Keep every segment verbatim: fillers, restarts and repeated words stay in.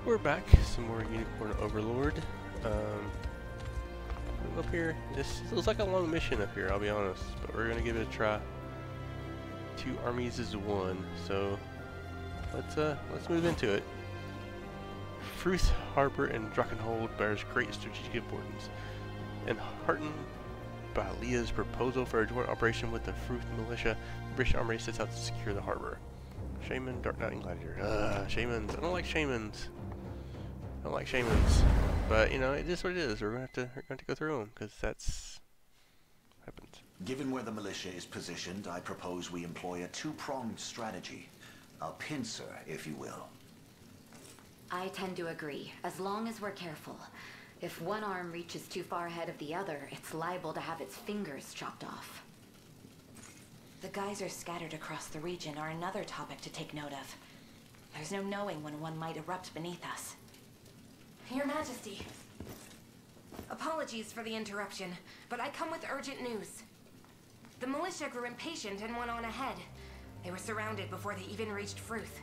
We're back. Some more Unicorn Overlord. Um, move up here. This looks like a long mission up here, I'll be honest, but we're gonna give it a try. Two armies is one, so let's uh let's move into it. Fruth Harbor and Drachenhold bears great strategic importance, and heartened by Leah's proposal for a joint operation with the Fruth militia, the British army sets out to secure the harbor. Shaman, Dark Knight, and Gladiator. Ugh, shamans. I don't like shamans. I don't like shamans. But, you know, it is what it is. We're going to have to, we're going to go through them, because that's what happens. Given where the militia is positioned, I propose we employ a two-pronged strategy. A pincer, if you will. I tend to agree, as long as we're careful. If one arm reaches too far ahead of the other, it's liable to have its fingers chopped off. The geysers scattered across the region are another topic to take note of. There's no knowing when one might erupt beneath us. Your Majesty. Apologies for the interruption, but I come with urgent news. The militia grew impatient and went on ahead. They were surrounded before they even reached Fruth.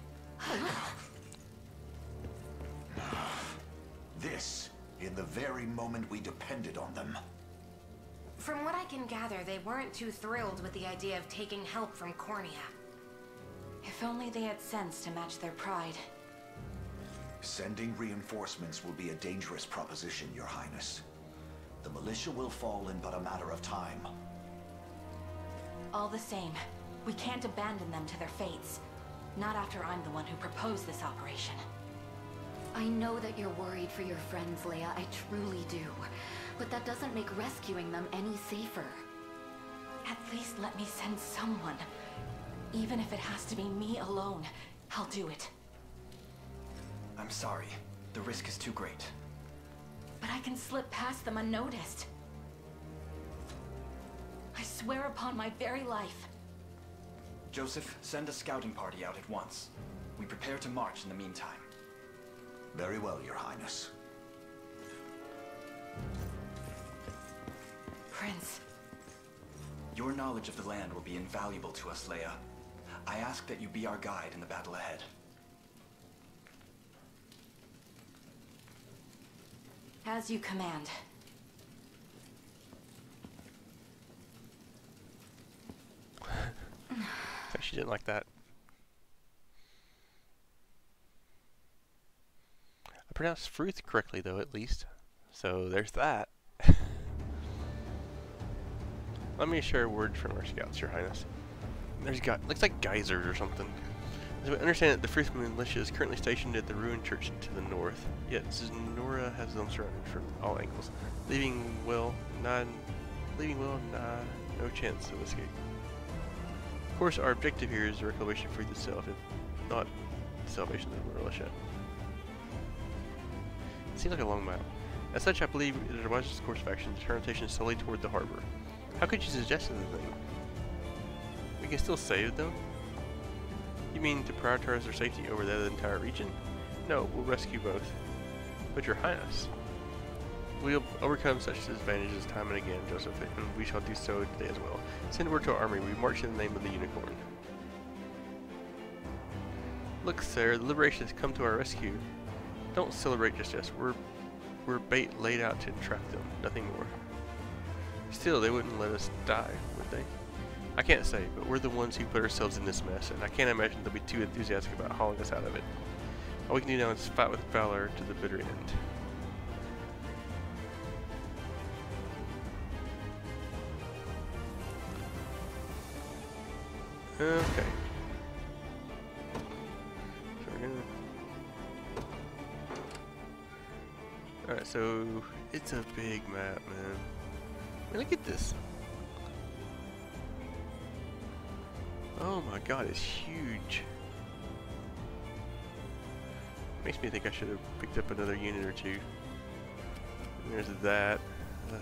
This, in the very moment we depended on them. From what I can gather, they weren't too thrilled with the idea of taking help from Cornea. If only they had sense to match their pride. Sending reinforcements will be a dangerous proposition, Your Highness. The militia will fall in but a matter of time. All the same, we can't abandon them to their fates. Not after I'm the one who proposed this operation. I know that you're worried for your friends, Leia. I truly do. But that doesn't make rescuing them any safer. At least let me send someone. Even if it has to be me alone, I'll do it. I'm sorry. The risk is too great. But I can slip past them unnoticed. I swear upon my very life. Joseph, send a scouting party out at once. We prepare to march in the meantime. Very well, Your Highness. Prince. Your knowledge of the land will be invaluable to us, Leia. I ask that you be our guide in the battle ahead. As you command. She didn't like that. I pronounced Fruth correctly, though, at least. So there's that. Let me share a word from our scouts, Your Highness. There's got looks like geysers or something. As we understand it, the Fruth militia is currently stationed at the ruined church to the north. Yet Zenora has them surrounded from all angles, leaving well, not leaving well, nah, no chance of escape. Of course, our objective here is the reclamation of Fruth itself, if not the salvation of the militia. It seems like a long mile. As such, I believe it is a wisest course of action to turn attention solely toward the harbor. How could you suggest anything? We can still save them? You mean to prioritize their safety over that of the entire region? No, we'll rescue both. But Your Highness, we'll overcome such disadvantages time and again, Joseph, and we shall do so today as well. Send word to our army. We march in the name of the Unicorn. Look, sir, the Liberation has come to our rescue. Don't celebrate just yet. We're, we're bait laid out to entrap them, nothing more. Still, they wouldn't let us die, would they? I can't say, but we're the ones who put ourselves in this mess, and I can't imagine they'll be too enthusiastic about hauling us out of it. All we can do now is fight with valor to the bitter end. Okay. So we're gonna... Alright, so it's a big map, man. I mean, look at this. Oh my god, it's huge. Makes me think I should have picked up another unit or two. And there's that. Uh,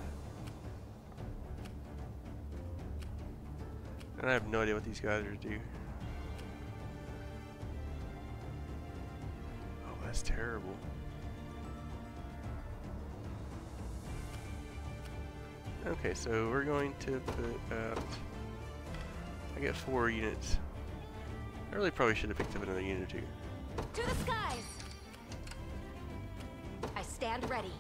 and I have no idea what these guys are do. Oh, that's terrible. Okay, so we're going to put out... I got four units. I really probably should have picked up another unit or two. To the skies! stand ready.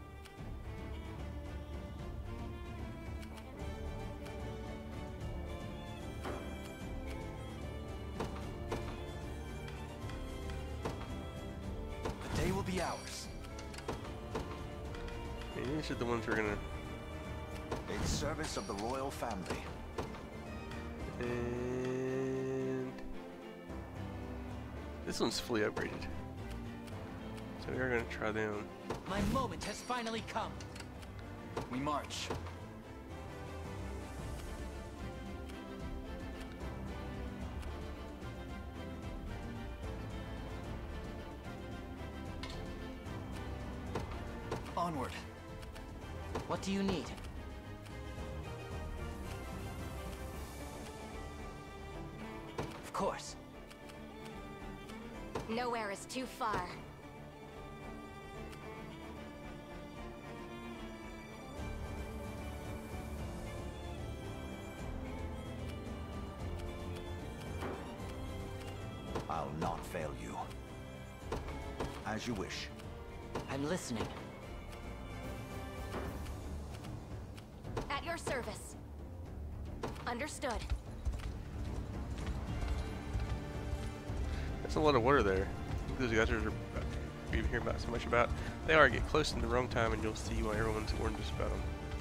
The day will be ours. Maybe these are the ones we're gonna. In service of the royal family. And this one's fully upgraded. So we are gonna try them. My moment has finally come. We march. Onward. What do you need? Of course. Nowhere is too far. I'll not fail you. As you wish. I'm listening. At your service. Understood. That's a lot of water there. Those guys are we hear about so much about. They are get close in the wrong time, and you'll see why everyone's warned us about them.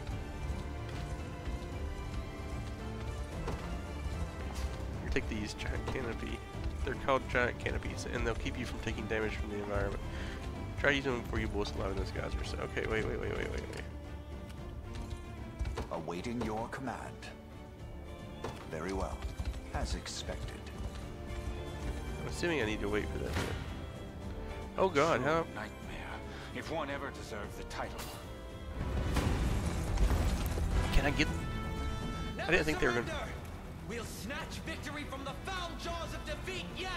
You take these giant canopy. They're called giant canopies, and they'll keep you from taking damage from the environment. Try using them before you blow alive in those geysers. So, okay, wait, wait, wait, wait, wait, wait. Awaiting your command. Very well. As expected. I'm assuming I need to wait for that. Oh God, how? Nightmare, if one ever deserved the title. Can I get? I didn't think they were gonna. We'll snatch victory from the foul jaws of defeat yet!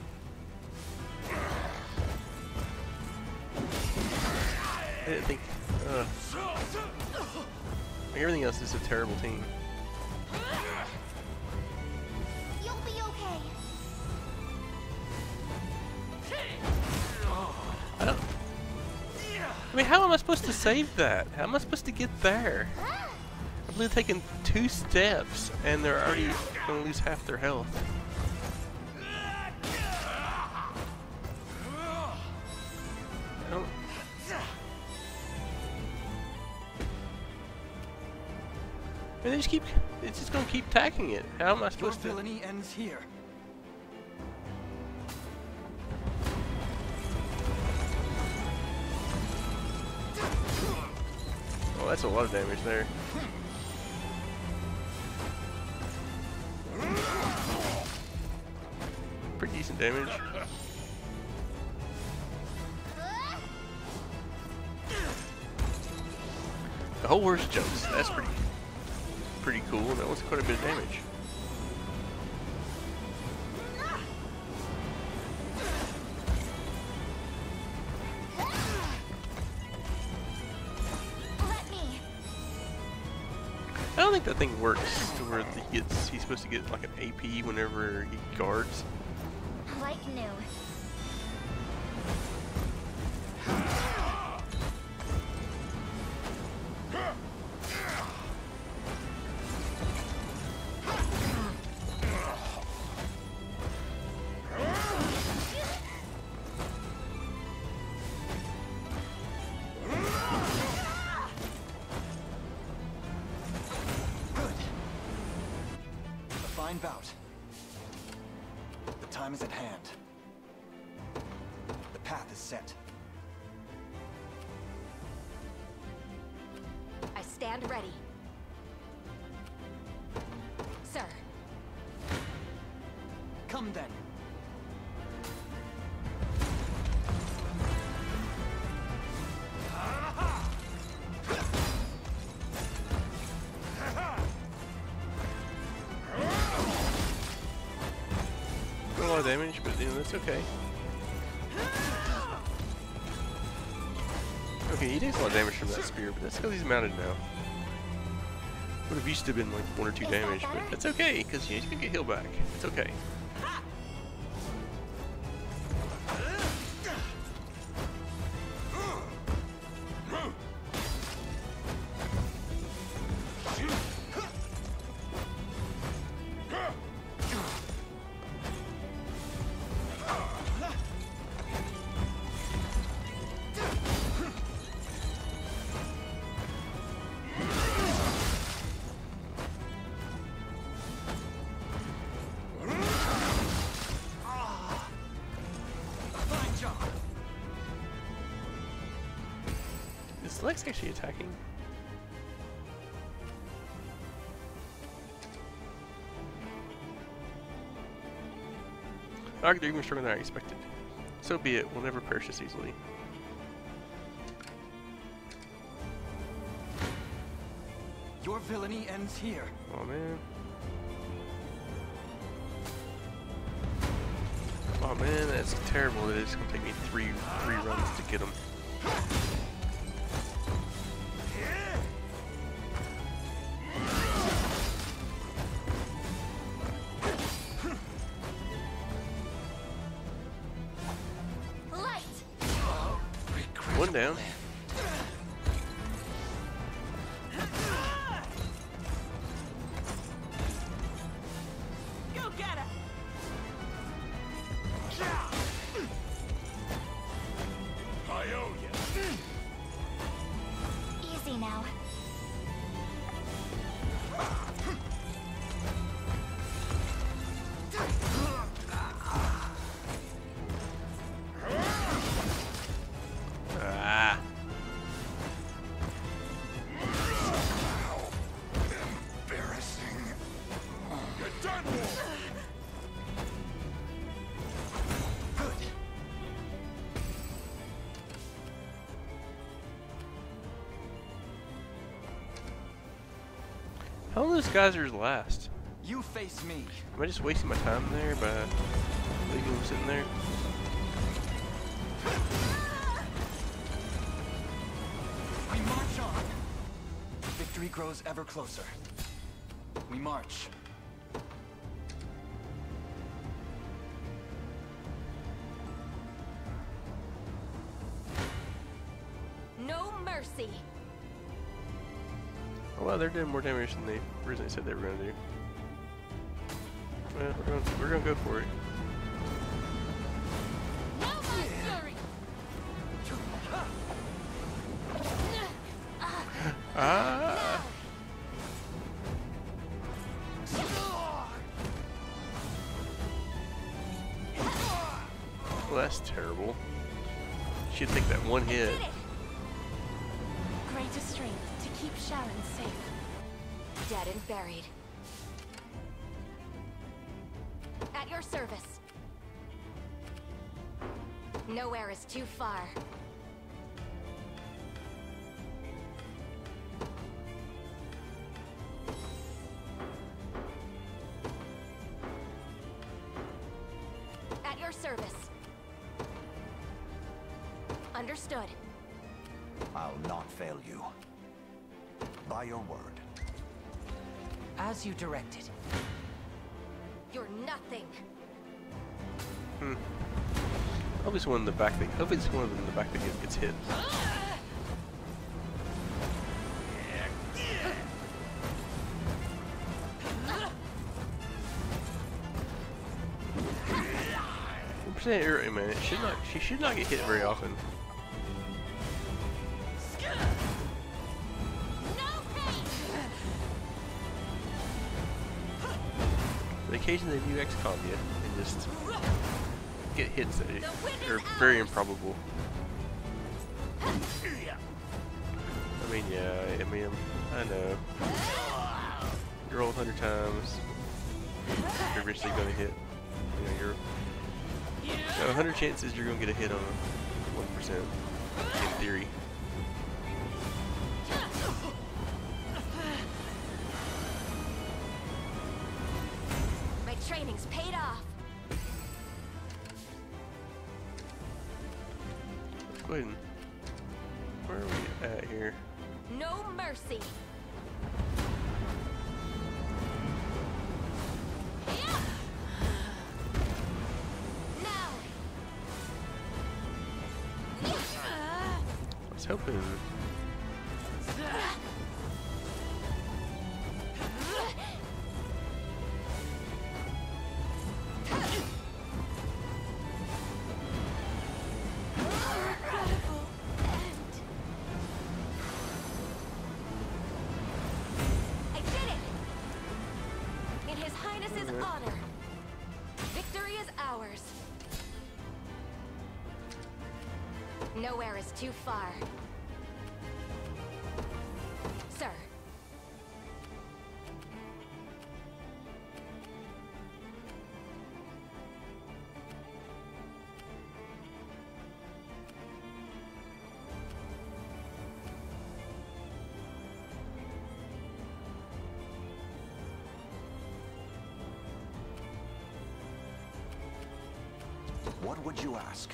I didn't think. Uh, like everything else is a terrible team. You'll be okay. I don't. I mean, how am I supposed to save that? How am I supposed to get there? I believe taking two steps, and they're already going to lose half their health. I don't. I mean, they just keep. It's just going to keep attacking it. How am I Your supposed to? villainy ends here. Oh, that's a lot of damage there. Pretty decent damage. The whole horse jumps. That's pretty, pretty cool. That was quite a bit of damage. I don't think that thing works to where he gets, he's supposed to get like an A P whenever he guards. Like new. Bout. The time is at hand. The path is set. I stand ready. Sir. Come then. A lot of damage, but you know, that's okay. Okay, he takes a lot of damage from that spear, but that's because he's mounted now. Would have used to have been like one or two damage, but that's okay, because you can get healed back. It's okay. Is Lex actually attacking? Arg, they're even stronger than I expected. So be it, we'll never perish this easily. Your villainy ends here. Oh man. Oh man, that's terrible. It's gonna take me three three runs to get them. One down. Easy now. Ah. Embarrassing. Get done! How long do those geysers last? You face me. Am I just wasting my time there by leaving them sitting there? We march on. Victory grows ever closer. We march. No mercy. Oh wow, they're doing more damage than they originally said they were going to do. Well, we're going to, we're going to go for it. No my fury. Ah! Well, that's terrible. She'd take that one hit. Did it. Greater strength to keep Sharon safe. Dead and buried. At your service. Nowhere is too far. At your service. Understood. I'll not fail you. By your word. As you directed. You're nothing. Hmm. Hopefully it's one in the back that, hopefully it's one of them in the back that gets, gets hit. one percent error, man. It should not, she should not get hit very often. The occasion they do X COM you and just get hits that are very improbable. I mean, yeah, I mean, I know. You roll a hundred times, you're eventually gonna hit. You know, you're you know, a hundred chances you're gonna get a hit on one percent in theory. Training's paid off. Let's go ahead and, where are we at here? No mercy. Now. I was hoping. Honor. Victory is ours. Nowhere is too far. Sir. What would you ask?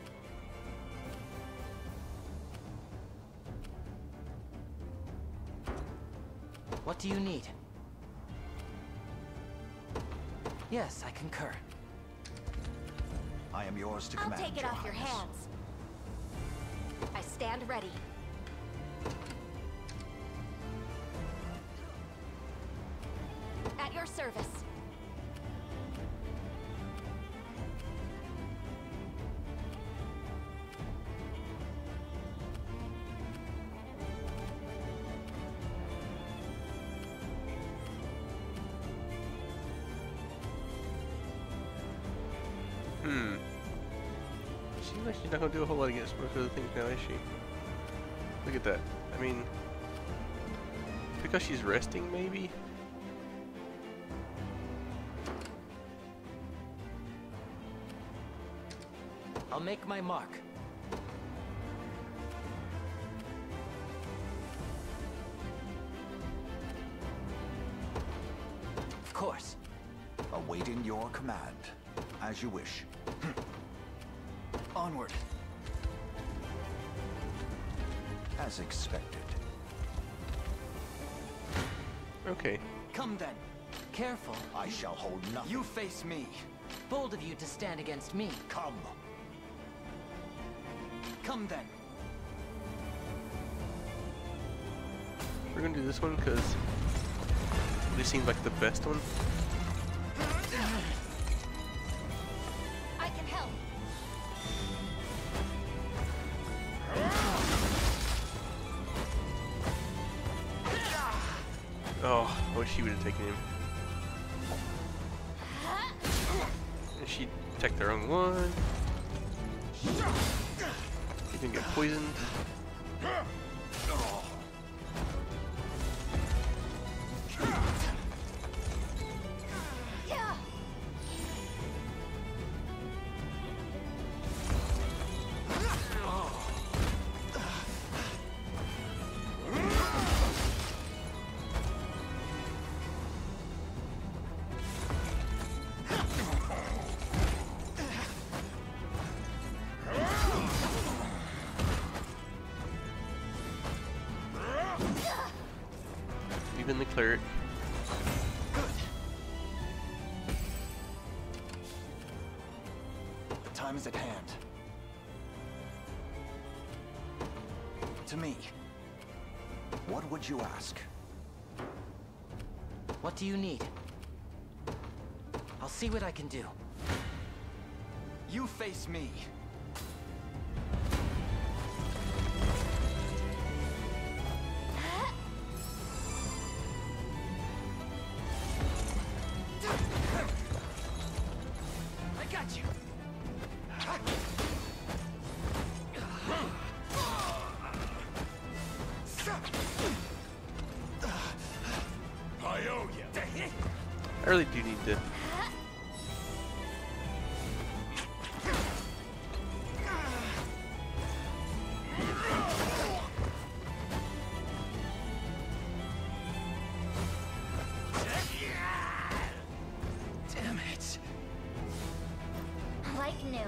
What do you need? Yes, I concur. I am yours to I'll command, take it Your off your Highness. hands. I stand ready. At your service. Hmm. Seems like she's not gonna do a whole lot against most of the things now, is she? Look at that. I mean, because she's resting, maybe? I'll make my mark. Of course. Awaiting your command. As you wish. Onward. As expected. Okay. Come then. Careful. I shall hold nothing. You face me. Bold of you to stand against me. Come. Come then. We're gonna do this one because this seems like the best one. I can help. Oh, I wish she would have taken him. And she attacked the wrong one. He didn't get poisoned. Even the cleric. Good. The time is at hand. To me. What would you ask? What do you need? I'll see what I can do. You face me. I got you. I owe you. I really do need to. Damn it. Like new.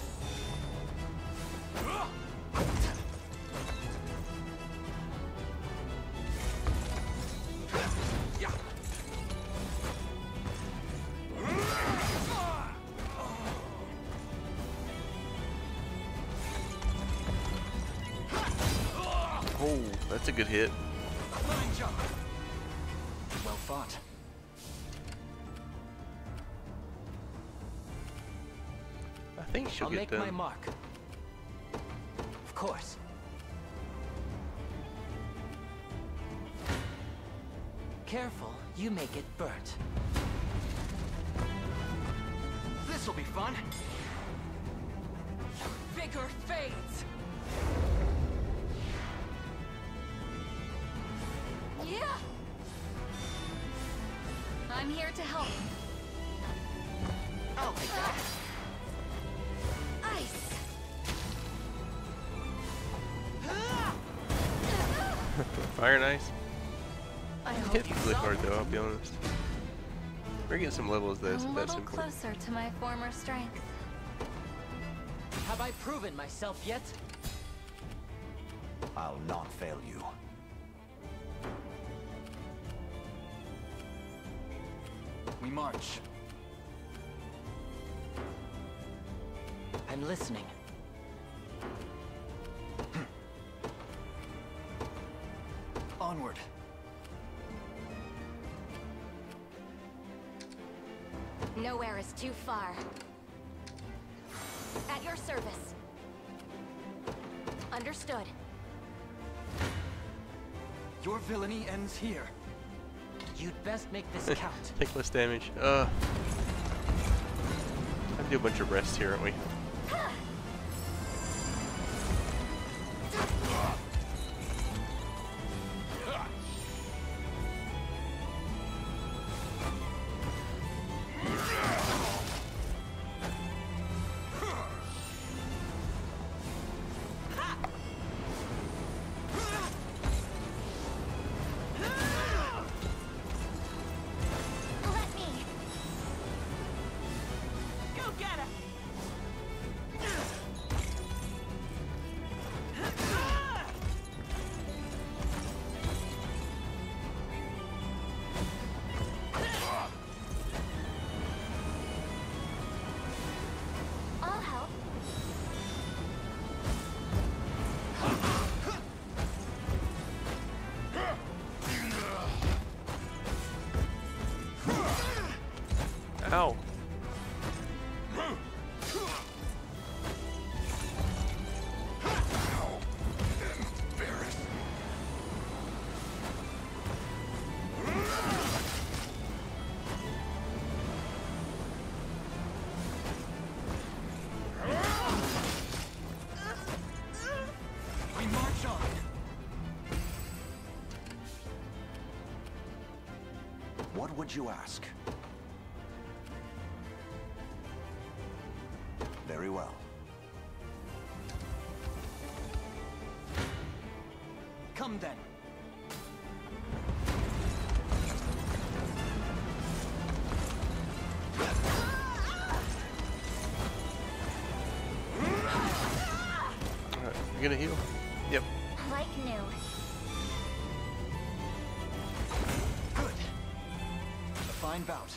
Yeah. Oh, that's a good hit. Fine job. Well fought. I think she'll I'll get make them. my mark. Of course. Careful, you may get burnt. This'll be fun. Vigor fades. I'm here to help. I'll take that. Ice. Fire and ice. I It hope hit you really hard solved though, I'll be honest. We're getting some levels a that's that's little important. closer to my former strength. Have I proven myself yet? I'll not fail you. We march. I'm listening. Onward. Nowhere is too far. At your service. Understood. Your villainy ends here. You'd best make this count. Take less damage. Uh, I do a bunch of rests here, aren't we? Let me. Go get it! I'll help. Ow. We march on. What would you ask? Very well. Come then. Alright, you gonna heal? Yep. Like new. Good. A fine bout.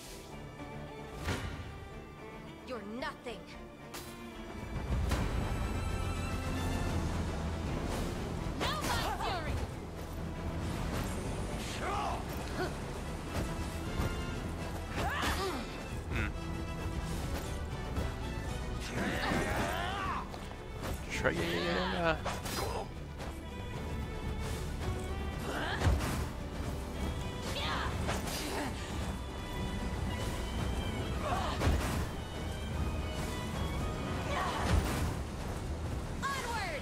You're nothing. Now my fury. Try yeah. Onward.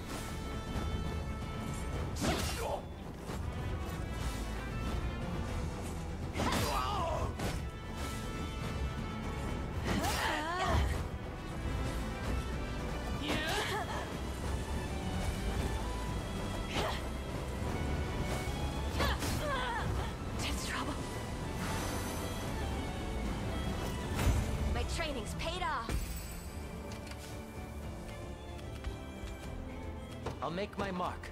That's trouble. My training's paid off. I'll make my mark.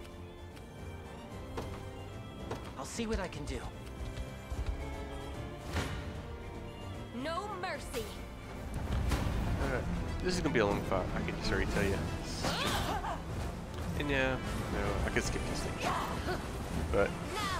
I'll see what I can do. No mercy. Alright. This is gonna be a long fight, I can just already tell you. And yeah, no, I could skip this stage. But Now.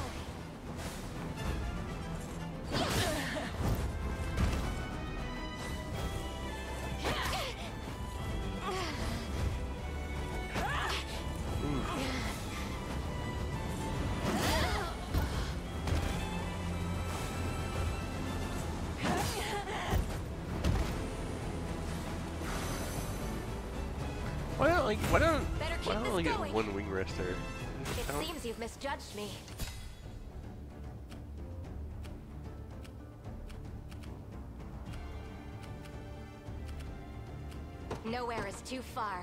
why don't like why don't Better keep why don't I this get going. one wing rest there? It I don't- seems you've misjudged me. Nowhere is too far.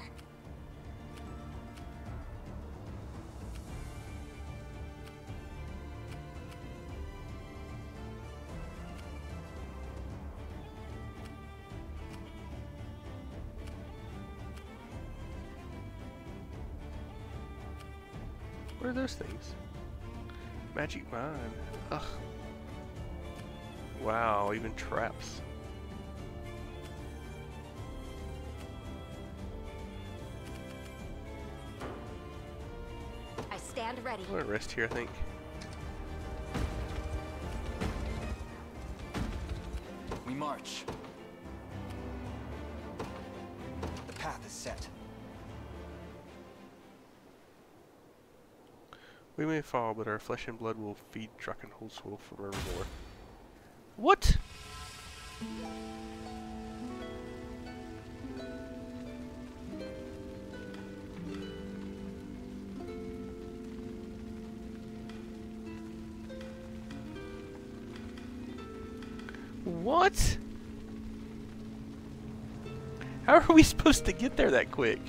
What are those things? Magic mine. Ugh. Wow, even traps. I stand ready. I'm gonna rest here, I think. We march. The path is set. We may fall, but our flesh and blood will feed Drakenholz's wolf forevermore. What? What? How are we supposed to get there that quick?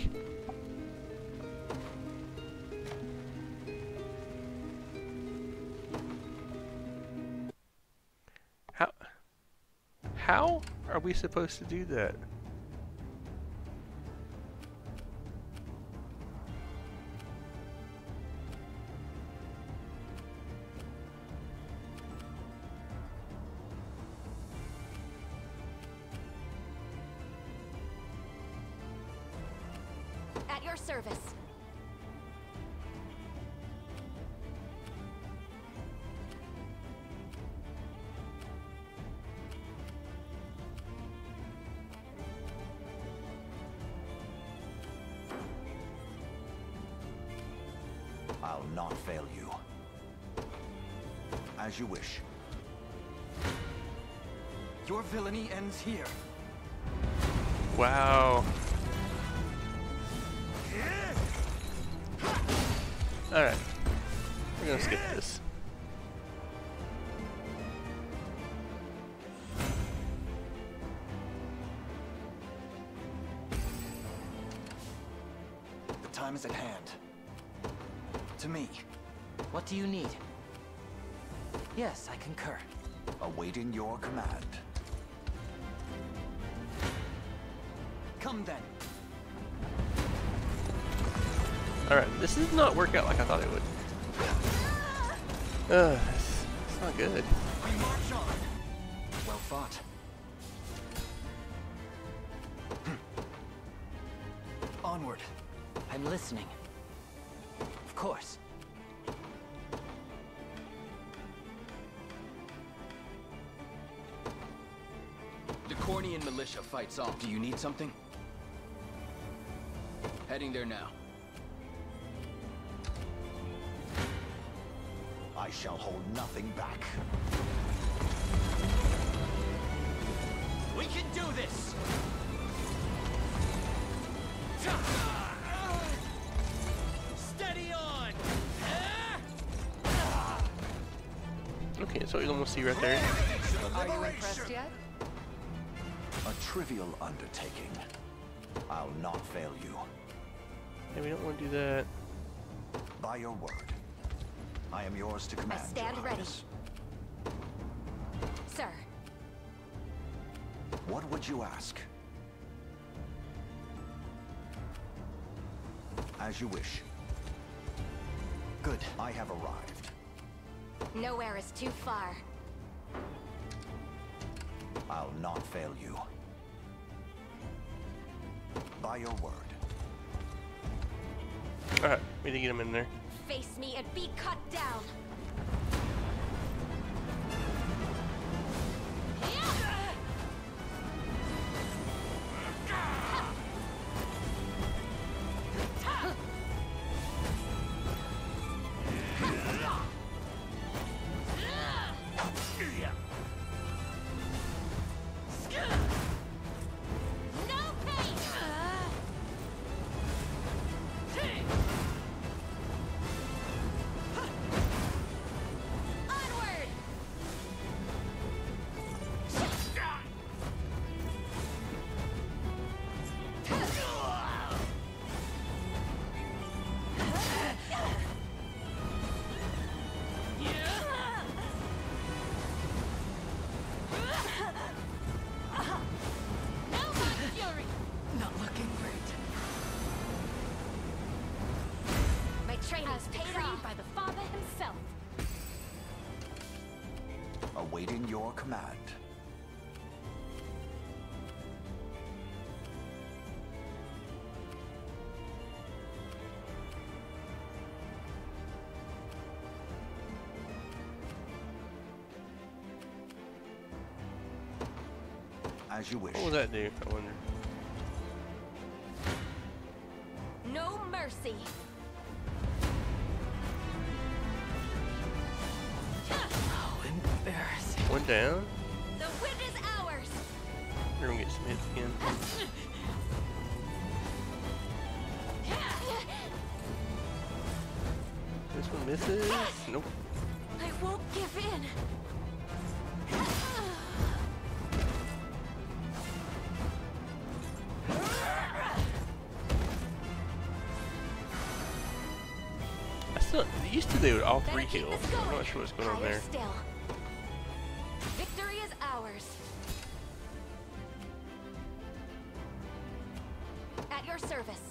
How? How are we supposed to do that? At your service. I'll not fail you. As you wish. Your villainy ends here. Wow. Alright. We're gonna skip this. The time is at hand. To me. What do you need? Yes, I concur. Awaiting your command. Come then. Alright, this does not work out like I thought it would. Ugh, it's, it's not good. We march on. Well fought. Onward. I'm listening. Of course. The Cornian militia fights off. Do you need something? Heading there now. I shall hold nothing back. We can do this! Steady on! Okay, so you almost see right there. Are you impressed yet? A trivial undertaking. I'll not fail you. Yeah, we don't want to do that. By your word. I am yours to command. I stand Your ready. Highness. Sir. What would you ask? As you wish. Good. I have arrived. Nowhere is too far. I'll not fail you. By your word. Alright, we need to get him in there. Face me and be cut down. Awaiting your command. As you wish. What will that do, I wonder? No mercy. Oh, embarrassing. One down. The win is ours. We're gonna get some hits again. This one misses. Nope. I won't give in. I still they used to do it all three kills. I'm not sure what's going on there. Still. Victory is ours. At your service.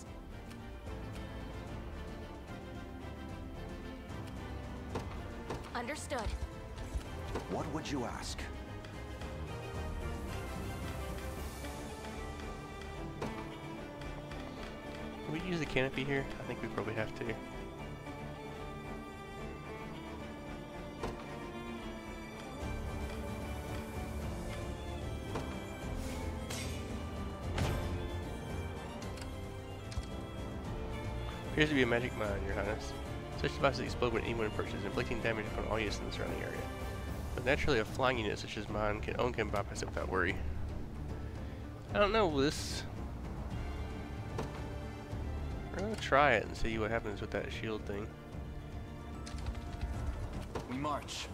Understood. What would you ask? Can we use the canopy here? I think we probably have to. Appears to be a magic mine, Your Highness. Such devices explode when anyone approaches, inflicting damage upon all units in the surrounding area. But naturally, a flying unit such as mine can own can bypass it without worry. I don't know, this. We're gonna try it and see what happens with that shield thing. We march.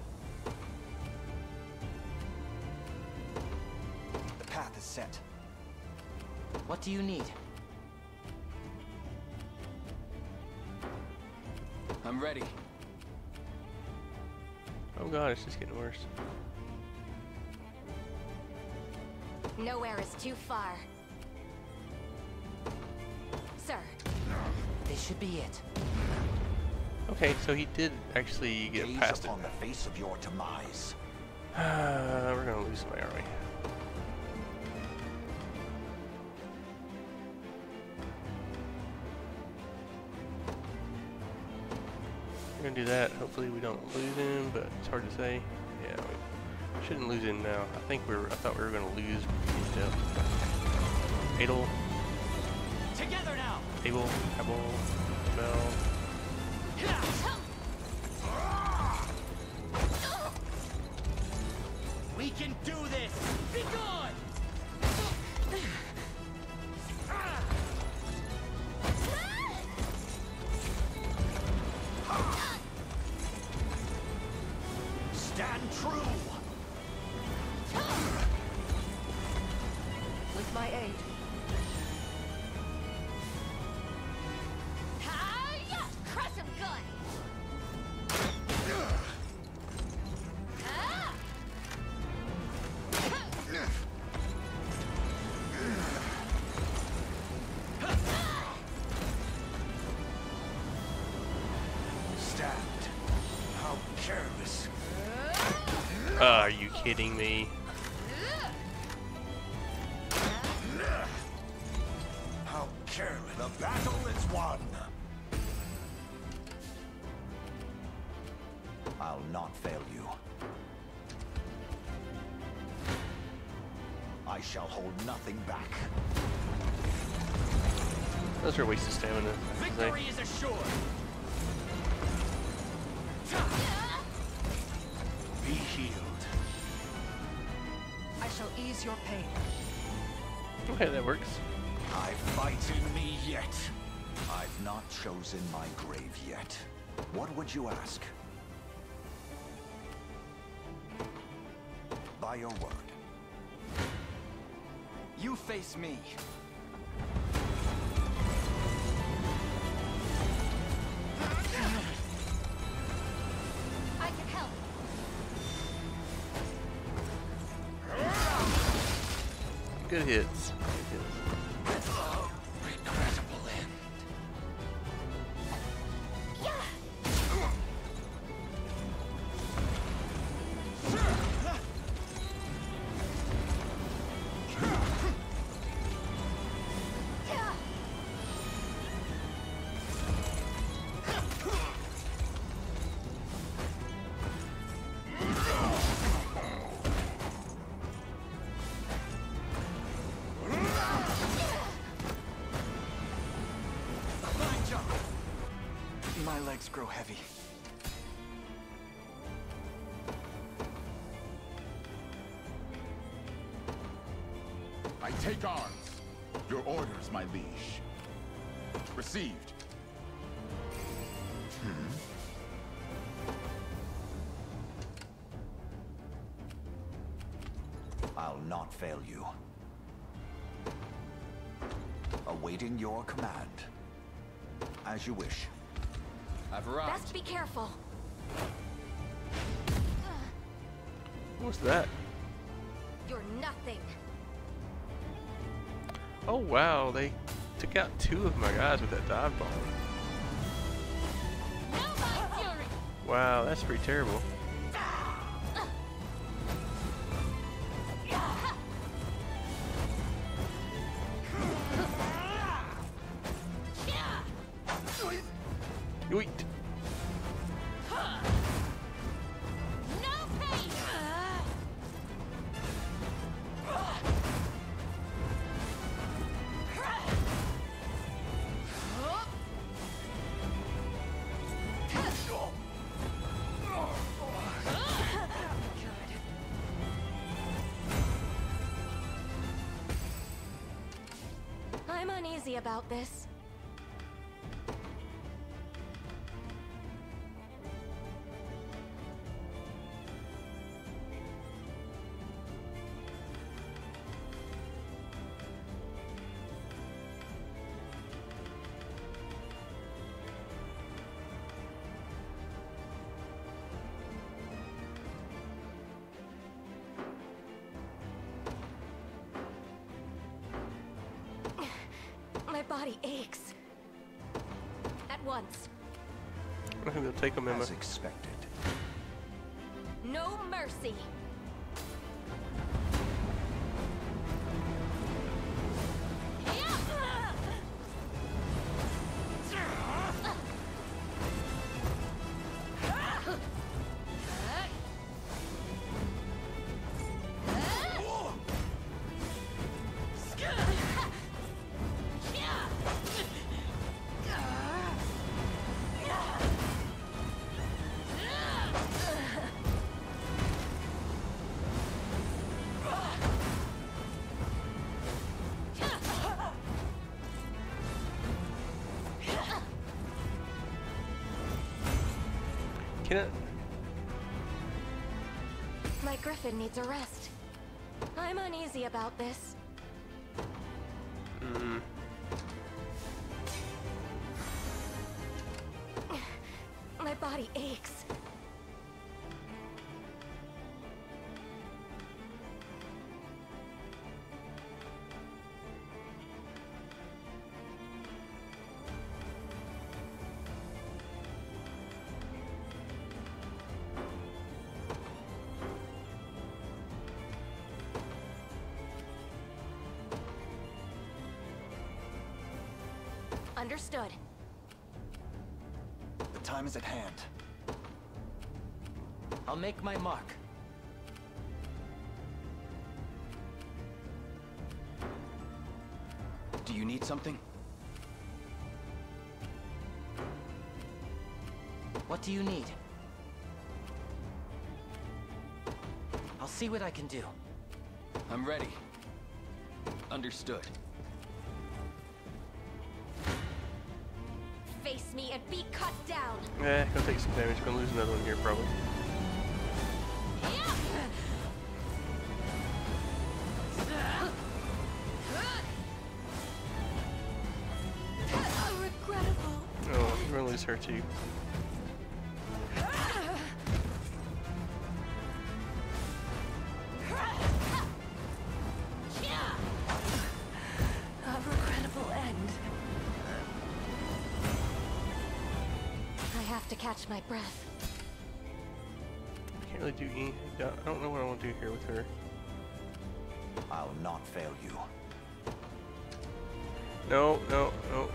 The path is set. What do you need? I'm ready. Oh god, it's just getting worse. Nowhere is too far. Sir. This should be it. Okay, so he did actually get Gaze past it. upon the face of your demise. Uh, we're gonna lose somebody, aren't we? We're gonna do that. Hopefully we don't lose him, but it's hard to say. Yeah, we shouldn't lose him now. I think we were. I thought we were gonna lose. Adel. Together now. Abel. Abel. Bell. We can do this. Be gone. Stand true. With my aid. Hi-ya! Crush him good. Ah! Stand. How careless. Uh, are you kidding me? How careless. The battle is won. I'll not fail you. I shall hold nothing back. Those are a waste of stamina. I have to say. Victory is assured. Be healed. I shall ease your pain. Okay, that works. I fight in me yet. I've not chosen my grave yet. What would you ask? By your word. You face me. I can help. Good hits. Good hits. Regrettable end. My legs grow heavy. I take arms. Your orders, my liege. Received. Hmm. I'll not fail you. Awaiting your command. As you wish. I've arrived. Best be careful. What's that? You're nothing. Oh wow, they took out two of my guys with that dive bomb. Wow, that's pretty terrible. Yoink. I'm uneasy about this. My body aches. At once. I think they'll take them in. As expected. No mercy. Can it? My griffin needs a rest. I'm uneasy about this. Mm. My body aches. Understood. The time is at hand. I'll make my mark. Do you need something? What do you need? I'll see what I can do. I'm ready. Understood. Face me and be cut down. Eh, gonna take some damage. Gonna lose another one here probably. Regrettable. Oh, we're gonna lose her too. A regrettable end. I have to catch my breath. Can't really do anything. I don't know what I want to do here with her. I'll not fail you. No, no, no.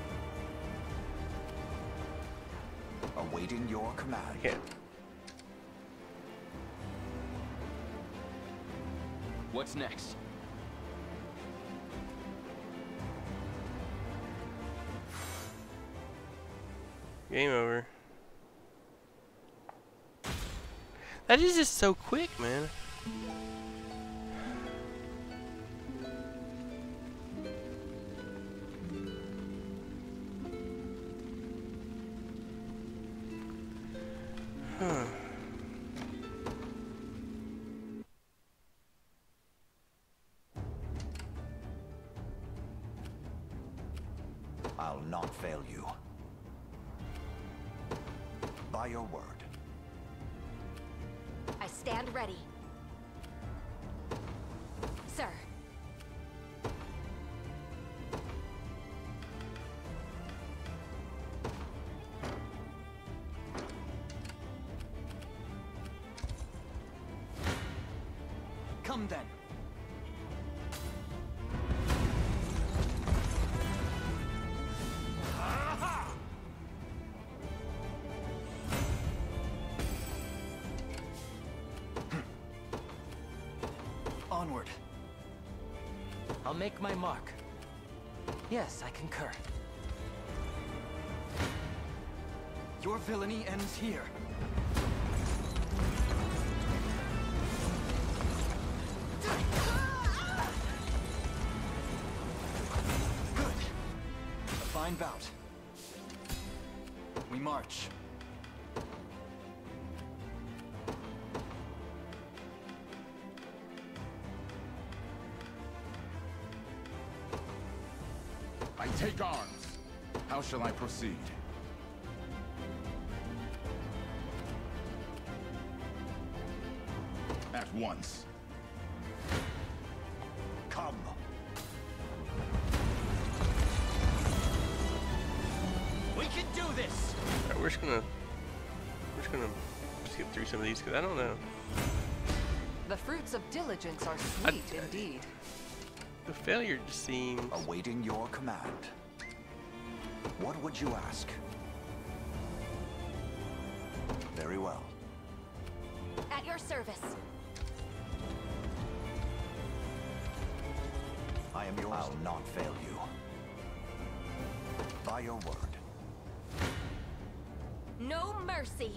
Awaiting your command. I can't. What's next? Game over. That is just so quick, man. Huh. I'll not fail you. By your word. I stand ready. Sir. Come then. Onward. I'll make my mark. Yes, I concur. Your villainy ends here. Good. A fine bout. We march. I take arms. How shall I proceed? At once. Come. We can do this. Alright, we're just gonna we're just gonna skip through some of these because I don't know. The fruits of diligence are sweet I, indeed. The failure just seems. Awaiting your command. What would you ask? Very well. At your service. I am yours. I'll not fail you. By your word. No mercy.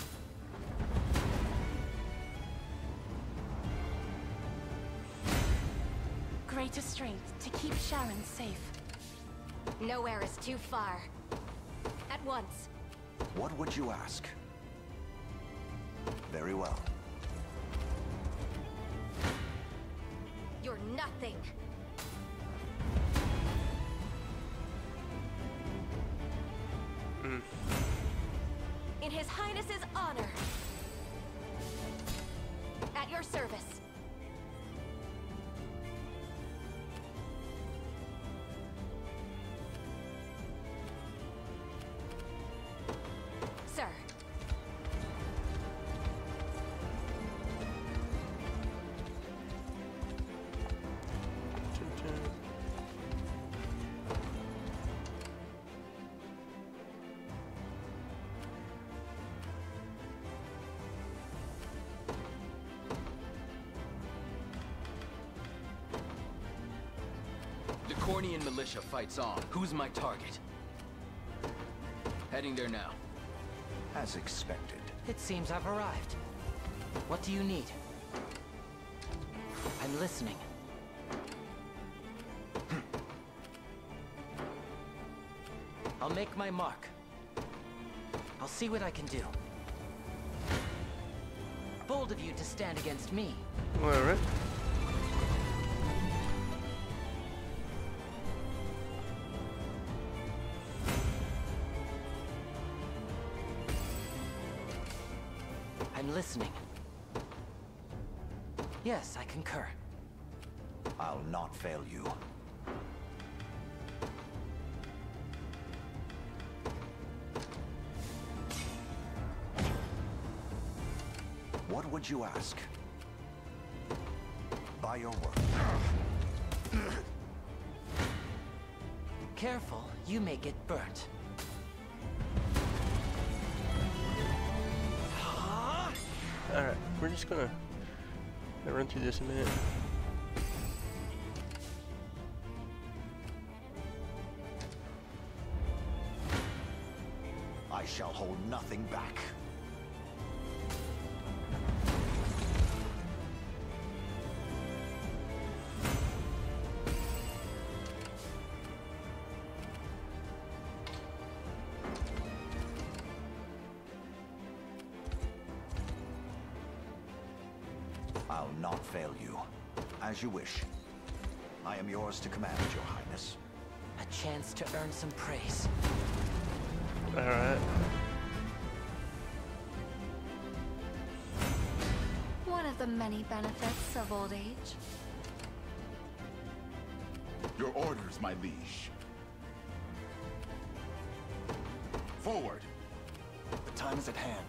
Greater strength to keep Sharon safe. Nowhere is too far. At once. What would you ask? Very well. You're nothing. Mm. In His Highness's honor. At your service. Sir. The Cornian militia fights on. Who's my target? Heading there now. As expected. It seems I've arrived. What do you need? I'm listening. I'll make my mark. I'll see what I can do. Bold of you to stand against me. Alright. I'm listening. Yes, I concur. I'll not fail you. What would you ask? By your word. Careful, you may get burnt. Alright, we're just gonna run through this in a minute. I shall hold nothing back. I'll not fail you. As you wish. I am yours to command, Your Highness. A chance to earn some praise. Alright. One of the many benefits of old age. Your orders, my liege. Forward. The time is at hand.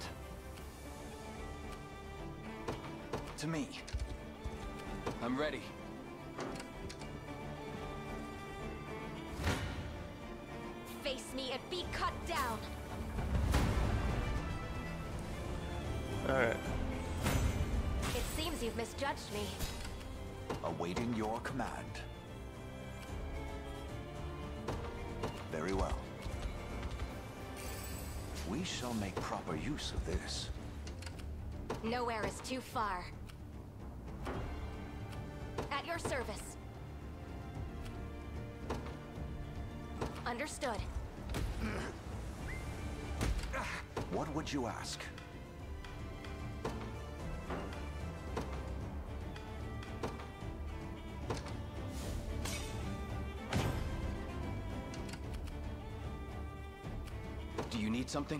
To me. I'm ready. Face me and be cut down. Alright. It seems you've misjudged me. Awaiting your command. Very well. We shall make proper use of this. Nowhere is too far. At your service. Understood. What would you ask? Do you need something?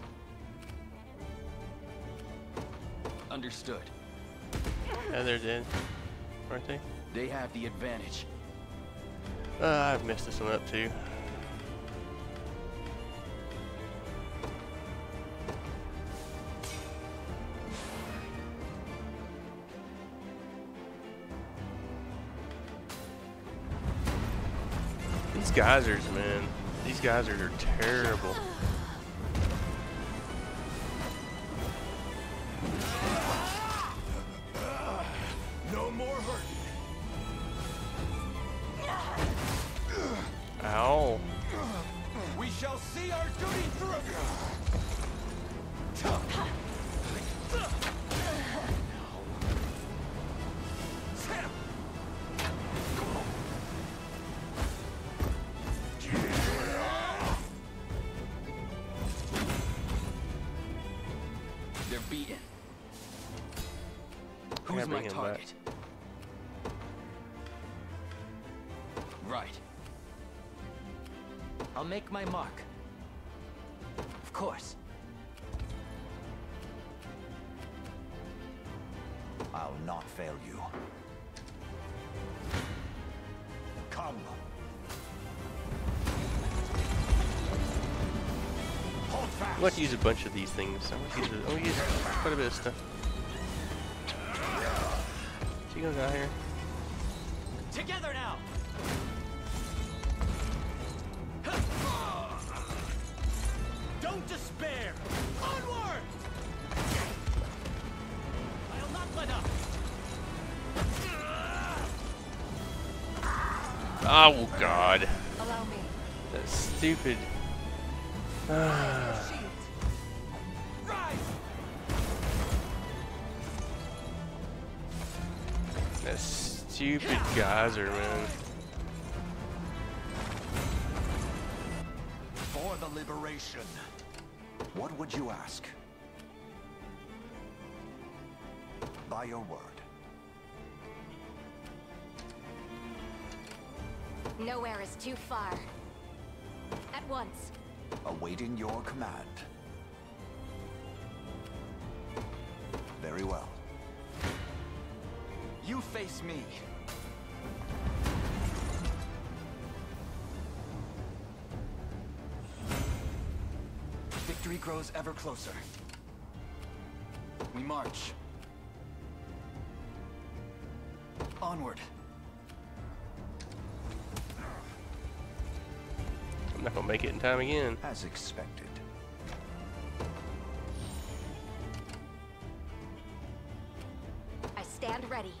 Understood. Yeah, they're dead. Aren't they? They have the advantage. Uh, I've messed this one up too. These geysers, man. These geysers are terrible. No more hurt. Ow. We shall see our duty through. They're beaten. Who's my target? Right. I'll make my mark. Of course. I'll not fail you. Come. Hold fast. I'd like to use a bunch of these things. I want to use, I want to use quite a bit of stuff. Is he gonna die here? Together now. Don't despair. Onward. I'll not let up. Oh God! Allow me. That stupid. Ah. Rise. That stupid geyser, man. For the liberation. What would you ask? By your word. Nowhere is too far. At once. Awaiting your command. Very well. You face me. Victory grows ever closer. We march. Onward. I'm not gonna make it in time again. As expected. I stand ready.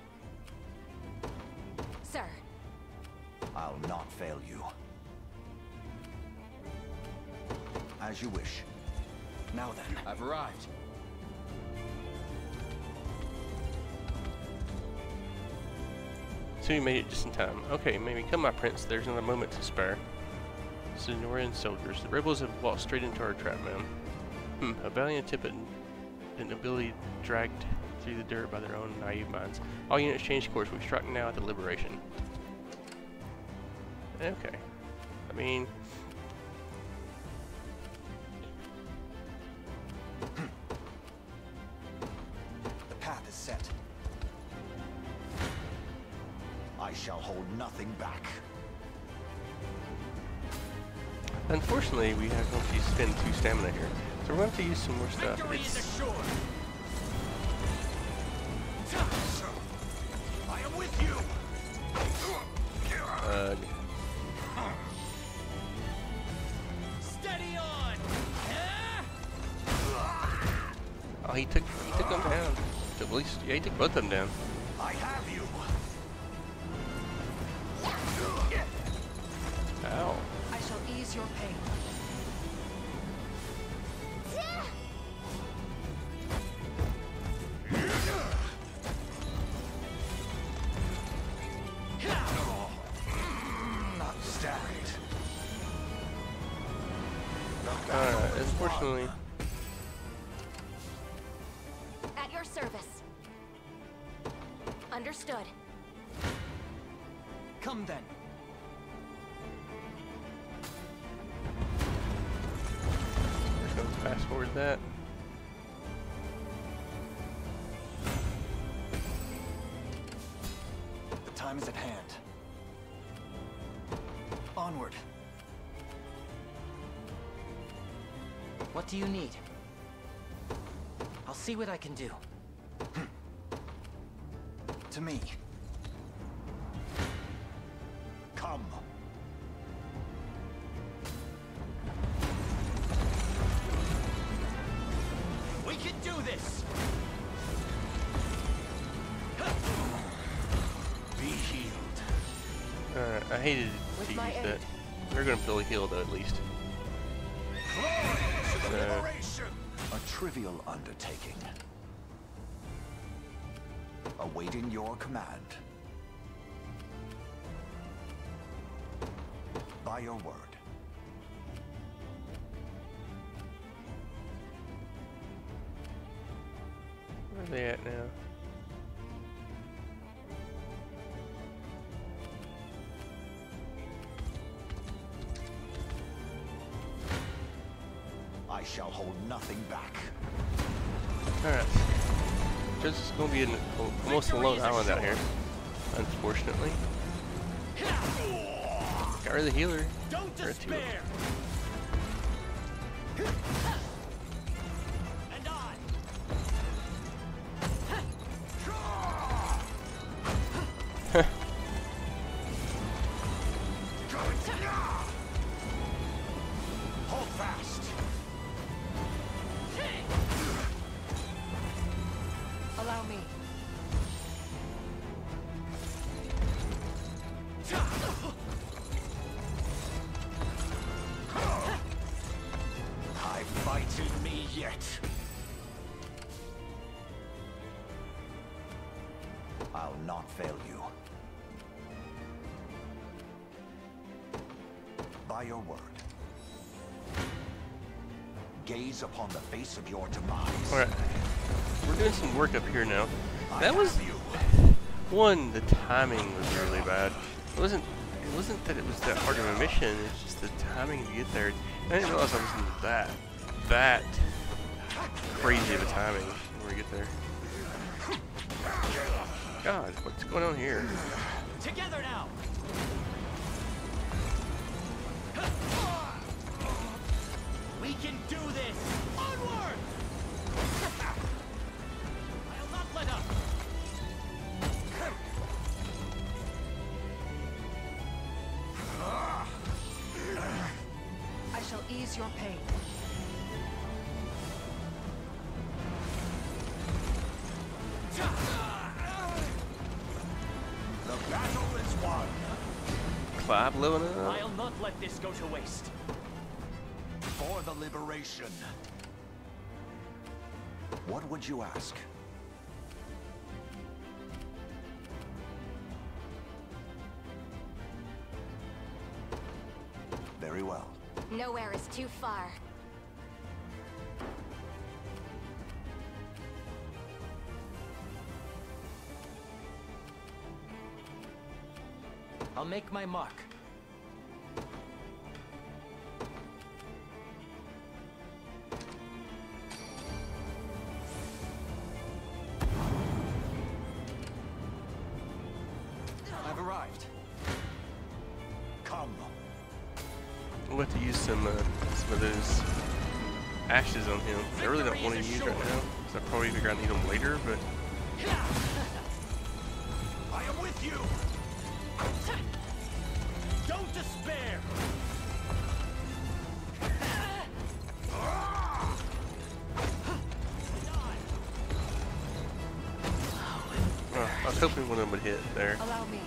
Sir. I'll not fail you. As you wish. Now then. I've arrived. So you made it just in time. Okay, maybe come, my prince. There's not a moment to spare. Sonorian soldiers. The rebels have walked straight into our trap, man. Hmm. A valiant attempt at an ability dragged through the dirt by their own naive minds. All units change course. We strike now at the Liberation. Okay. I mean... The path is set. I shall hold nothing back. Unfortunately, we have going to spend two stamina here. So we're going to have to use some more stuff. Victory It's... is assured. I am with you. Uh... Steady on. Oh, he took he took them down. At least, yeah, he took both of them down. I have you. Ow. I shall ease your pain. Not stacked. Alright, unfortunately. At your service. Understood. Come then. Just gonna fast forward that. The time is at hand. Onward. What do you need? I'll see what I can do. To me. Come. We can do this. Be healed. Alright, I hated With to use my aid. that. We're gonna fully heal though, at least. So, A trivial undertaking. Awaiting your command. By your word. where are they at now? I shall hold nothing back. Alright. There's just gonna be an, almost a lone island out here. Unfortunately. Got rid of the healer. Don't Or two of them. despair. And I. Hold fast. Allow me. I fight in me yet. I'll not fail you. By your word. Gaze upon the face of your demise. Alright. We're doing some work up here now. That was one, the timing was really bad. It wasn't it wasn't that it was that hard of a mission, it's just the timing to get there. I didn't realize I was in that that crazy of a timing when we get there. God, what's going on here? Together now. We can do this. Onward. I'll not let up. I shall ease your pain. The battle is won. Clive blowing it up. I'll not let this go to waste. For the liberation. What would you ask? Very well. Nowhere is too far. I'll make my mark. I've arrived. Come. We'll have to use some, uh, some of those ashes on him. I really don't want to use right now, so I probably figure I need them later, but... I am with you! Don't despair! Oh, I was hoping one of them would hit there. Allow me.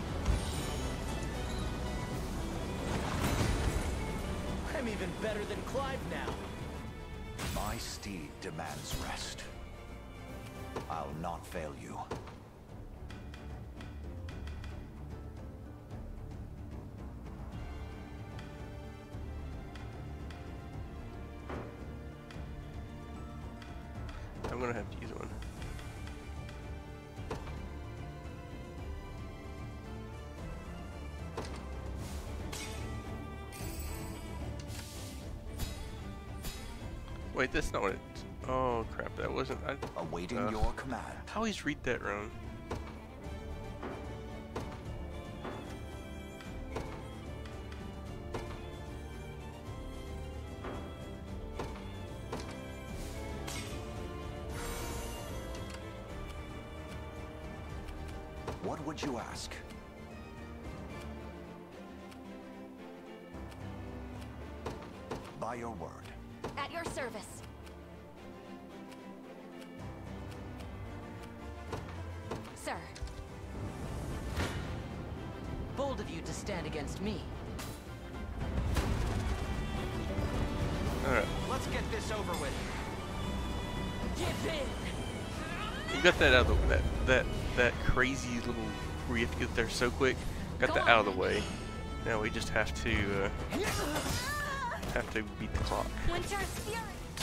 I'm even better than Clive now. My steed demands rest. I'll not fail you. I'm gonna have to use one. Wait, that's not what it... Oh crap, that wasn't... I, Awaiting uh, your command. I always read that wrong. What would you ask? By your word. At your service. Sir. Bold of you to stand against me. Alright. Let's get this over with. Give in! We got that out of the... That, that, that crazy little... Where you have to get there so quick. Got that out of the way. Now we just have to... Uh, have to beat the clock. Winter's Fury!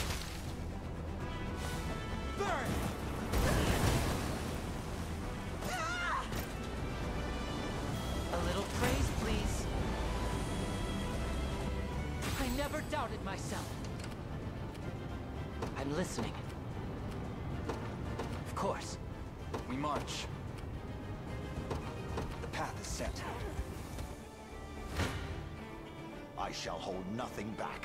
Burn! A little praise, please. I never doubted myself. I'm listening. Of course. We march. The path is set. I shall hold nothing back.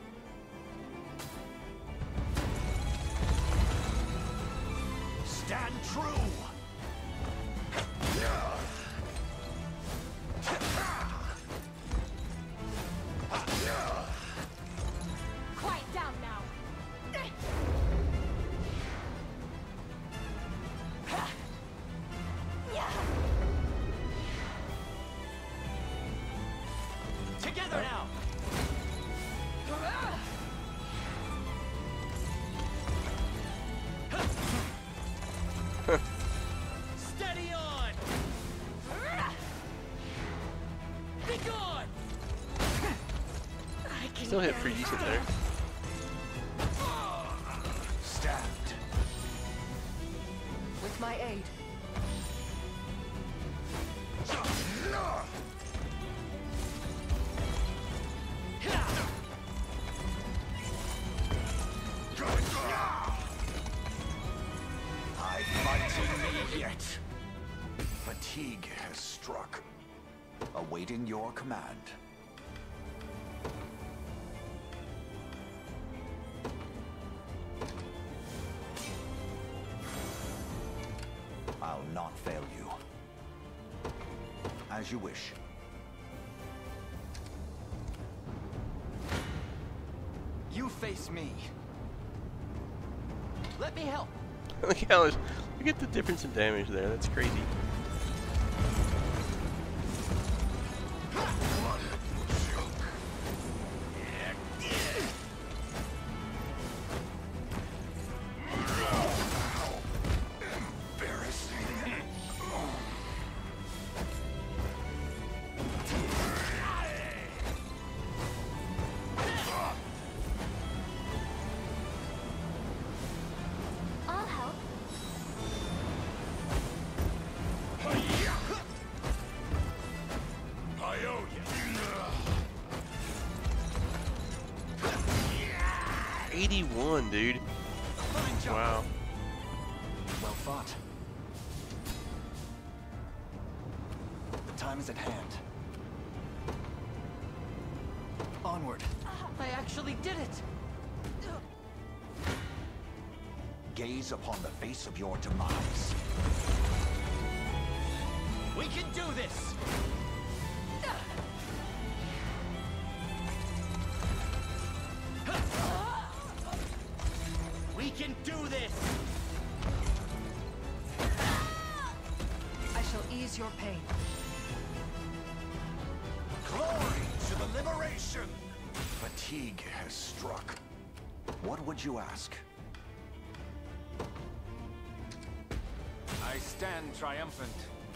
Stand true! Quiet down now. Together now! Steady on! Be gone! Still hit pretty decent there. Stabbed. With my aid. I fight me yet. Fatigue has struck. Awaiting your command. I'll not fail you. As you wish. You face me. Let me help. Look how look at the difference in damage there. That's crazy. eighty-one, dude. Wow. Well fought. The time is at hand. Onward. I actually did it! Gaze upon the face of your demise. We can do this! We can do this! I shall ease your pain. Glory to the liberation! Fatigue has struck. What would you ask? I stand triumphant.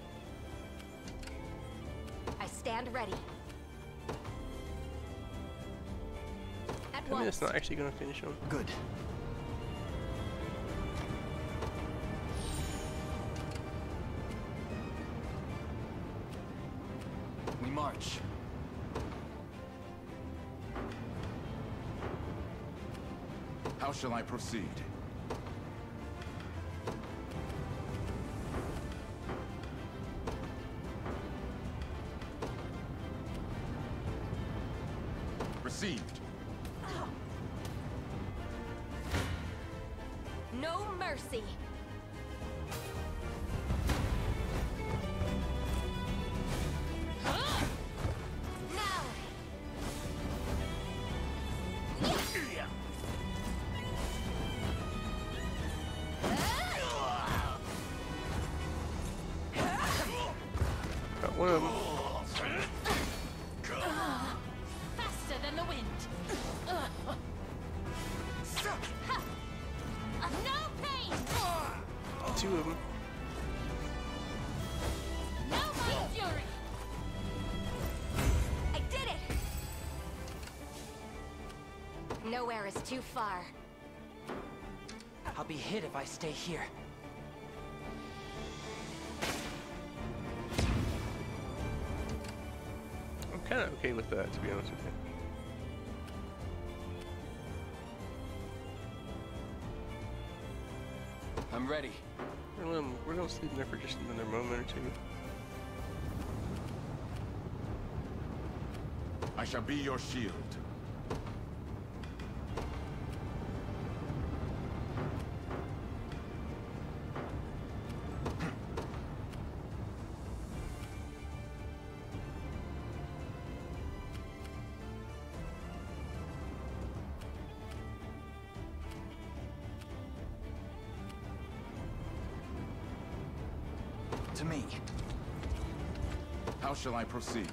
I stand ready. At I mean, it's not actually going to finish him. Good. We march. How shall I proceed? Received. No mercy. Got one of them. Faster than the wind. No pain. Two of them. No my fury. I did it. Nowhere is too far. I'll be hit if I stay here. I'm kind of okay with that, to be honest with you. I'm ready. We're gonna, we're gonna sleep in there for just another moment or two. I shall be your shield. To me. How shall I proceed?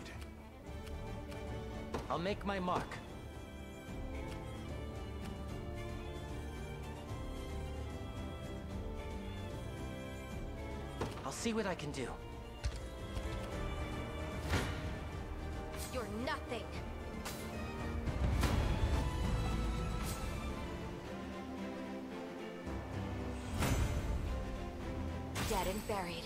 I'll make my mark. I'll see what I can do. You're nothing. Dead and buried.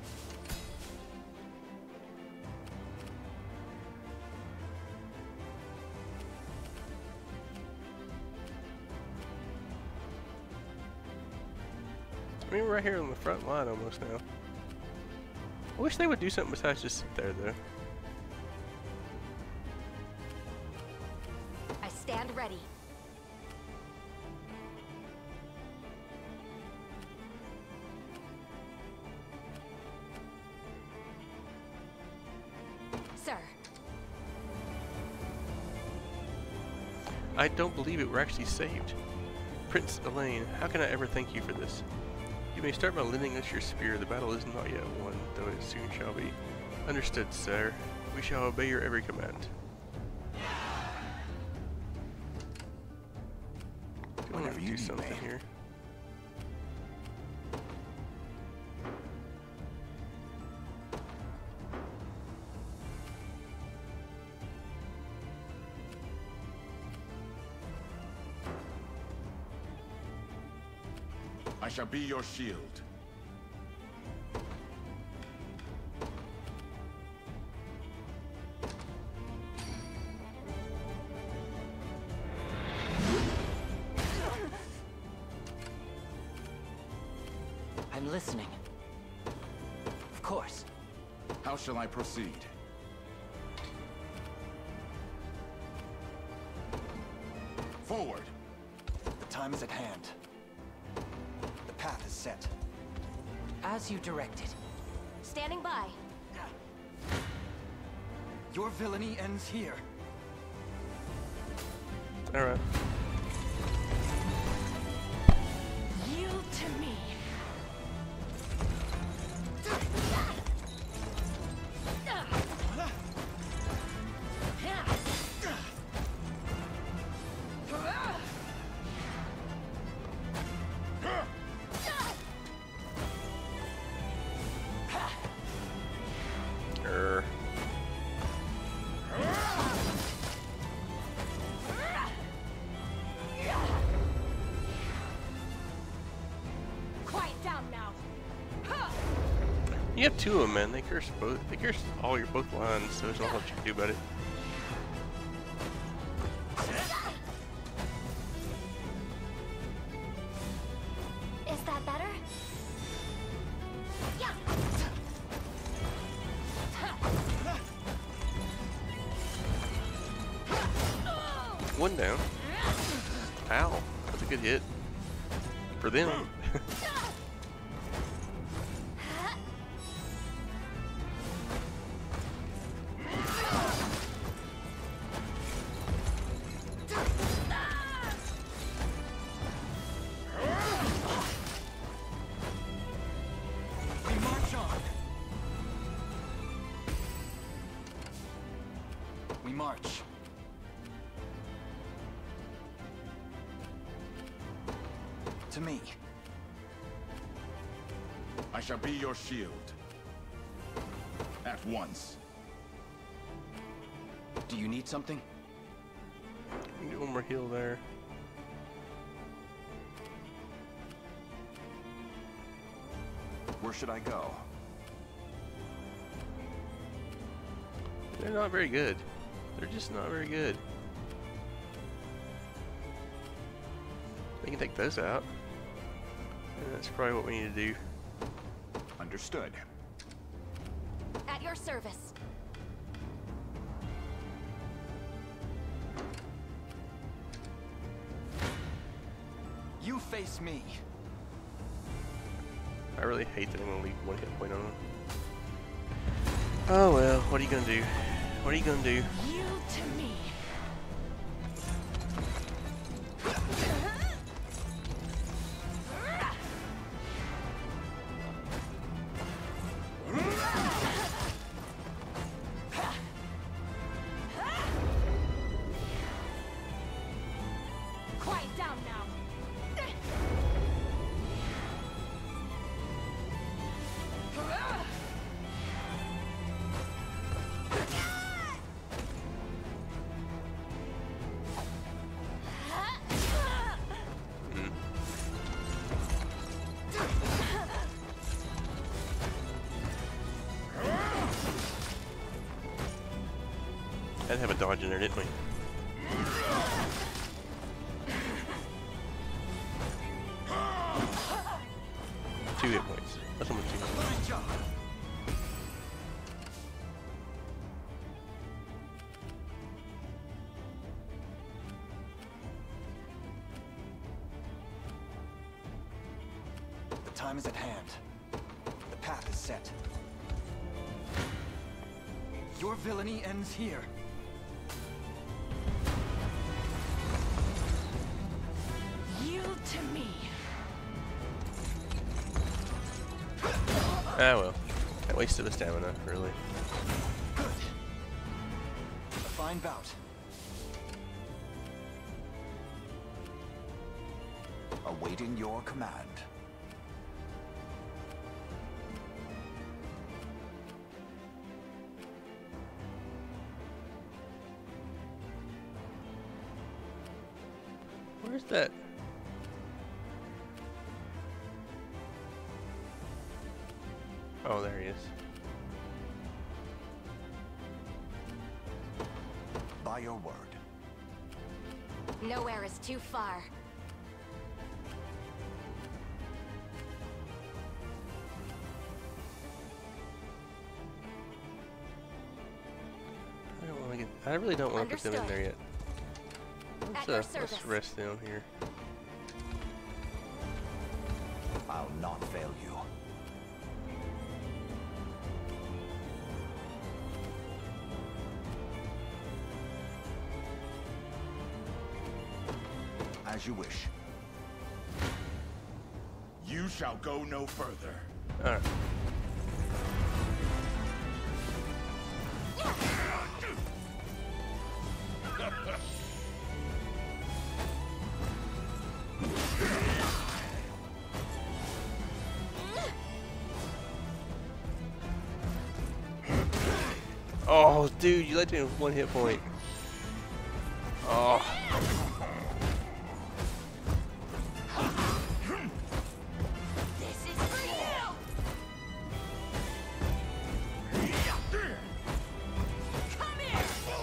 I mean, we're right here on the front line almost now. I wish they would do something besides just sit there, though. I stand ready. Sir. I don't believe it. We're actually saved. Prince Elaine, how can I ever thank you for this? You may start by lending us your spear. The battle is not yet won, though it soon shall be. Understood, sir. We shall obey your every command. Whenever you do need something me. here. I shall be your shield. I'm listening. Of course. How shall I proceed? Forward! The time is at hand. The path is set. As you directed. Standing by. Your villainy ends here. Alright. Yield to me. Err. Quiet down now. You have two of them, man. They curse both. They curse all your both lines, so there's not much you can do about it. Is that better? Yeah. One down. Ow. That's a good hit. For them. We march on. We march. To me. I shall be your shield. At once. Do you need something? Do one more heal there. Where should I go? They're not very good. They're just not very good. We can take those out. And that's probably what we need to do. Understood. At your service. You face me. I really hate that I'm gonna leave one hit point on them. Oh well, what are you gonna do? What are you gonna do? Yield to me. Quiet down now. Had to have a dodge in there, didn't we? Two hit points. That's almost two hit points. The time is at hand. The path is set. Your villainy ends here. Yield to me. Ah well. That wasted the stamina, really. Good. A fine bout. Awaiting your command. Where's that? Oh, there he is. By your word. Nowhere is too far. I really don't want to put them in there yet. At Let's, your uh, let's service. rest down here. I'll not fail you. As you wish. You shall go no further. All right. Oh, dude, you let me with one hit point. Oh. This is for you! Come here!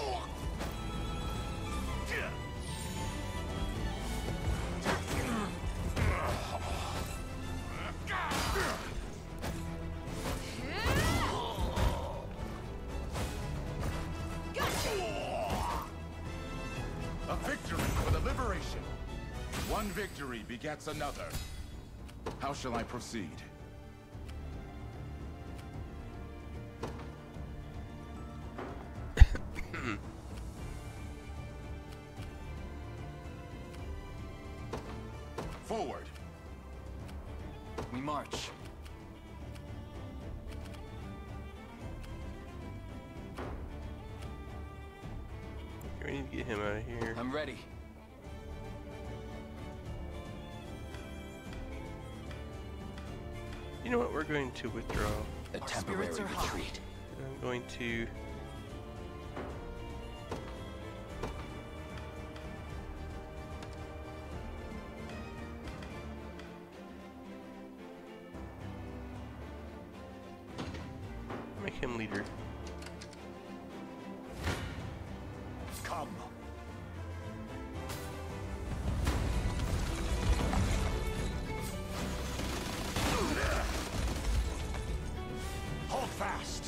A victory for the liberation. One victory begets another. How shall I proceed? Forward. We march. We need to get him out of here. I'm ready. You know what? We're going to withdraw. A temporary retreat. I'm going to. Make him leader. Come. Hold fast.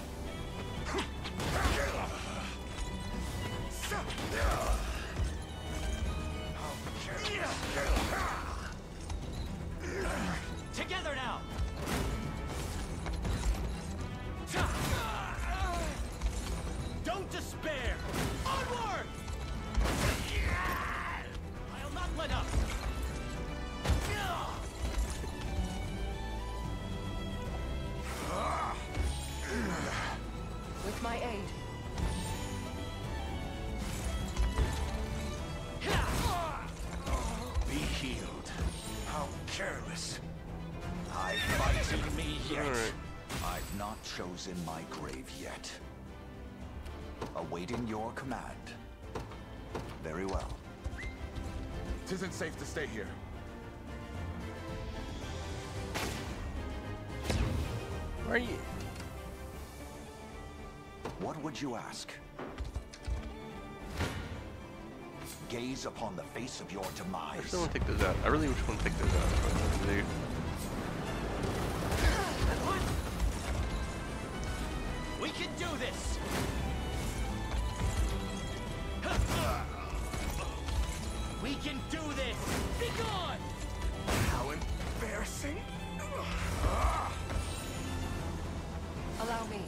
Together now! Don't despair! Onward! I'll not let up! With my aid. Be healed. How careless. I fight in me yet. Alright. I've not chosen my grave yet. Awaiting your command. Very well. Tisn't safe to stay here. Where are you? What would you ask? Gaze upon the face of your I demise. just want to take those out. I really just want to take those out. That's what I want to do. We can do this! We can do this! Be gone! How embarrassing. Allow me.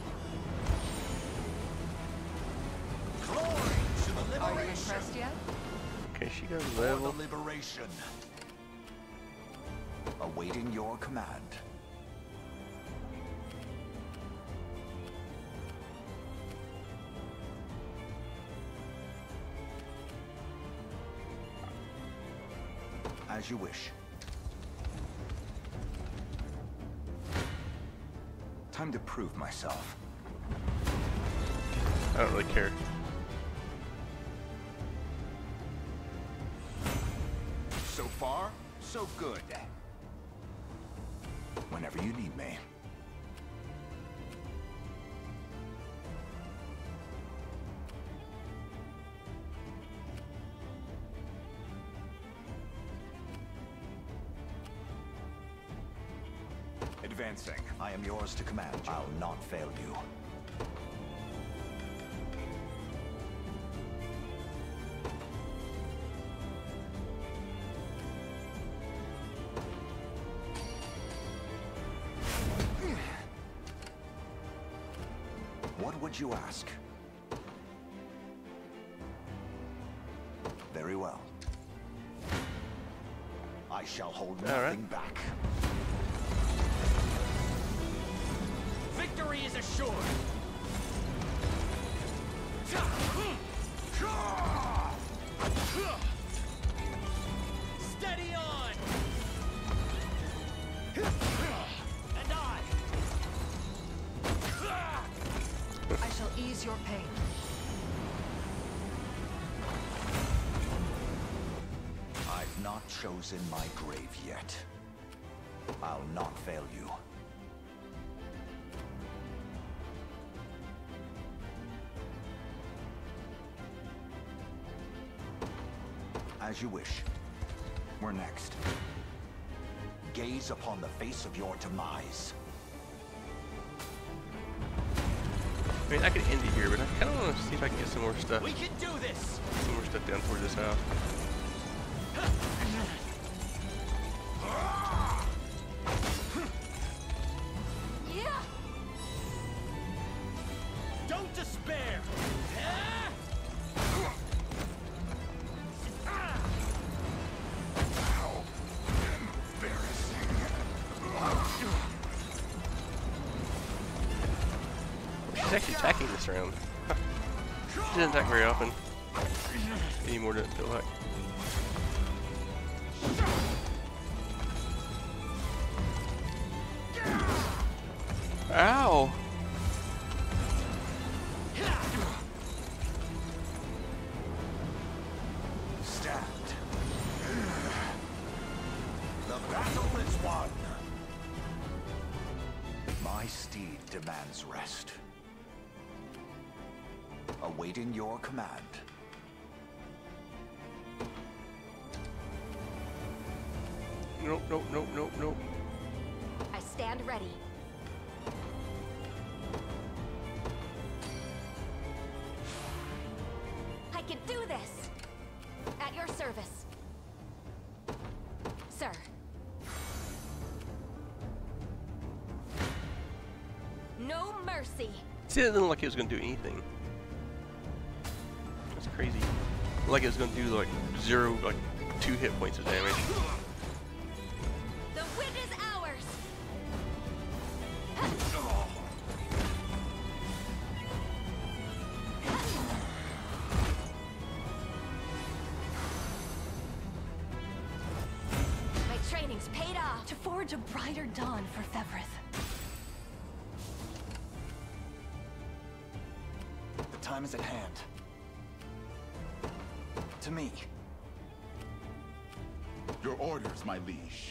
Glory to the Are you liberation. impressed yet? Okay, she got For level. the liberation. Awaiting your command. As you wish. Time to prove myself. I don't really care. So far, so good. Whenever you need me. Advancing. I am yours to command. I'll not fail you. What would you ask? Very well. I shall hold nothing right. back. Victory is assured! Steady on! And I! I shall ease your pain. I've not chosen my grave yet. I'll not fail you. As you wish. We're next. Gaze upon the face of your demise. I mean, I could end it here, but I kind of want to see if I can get some more stuff. We can do this! Some more stuff down toward this house. Yeah! Don't despair! She's actually attacking this round. She doesn't attack very often. Anymore, doesn't feel like. Ow! Stand. The battle is won. My steed demands rest. Awaiting your command. Nope, nope, nope, nope, nope. I stand ready. I can do this! At your service. Sir. No mercy. See, it didn't look like it was going to do anything. That's crazy. Like it was going to do like zero, like two hit points of damage. The win is ours. My training's paid off. To forge a brighter dawn for Fevrith. The time is at hand. To me. Your orders, my liege.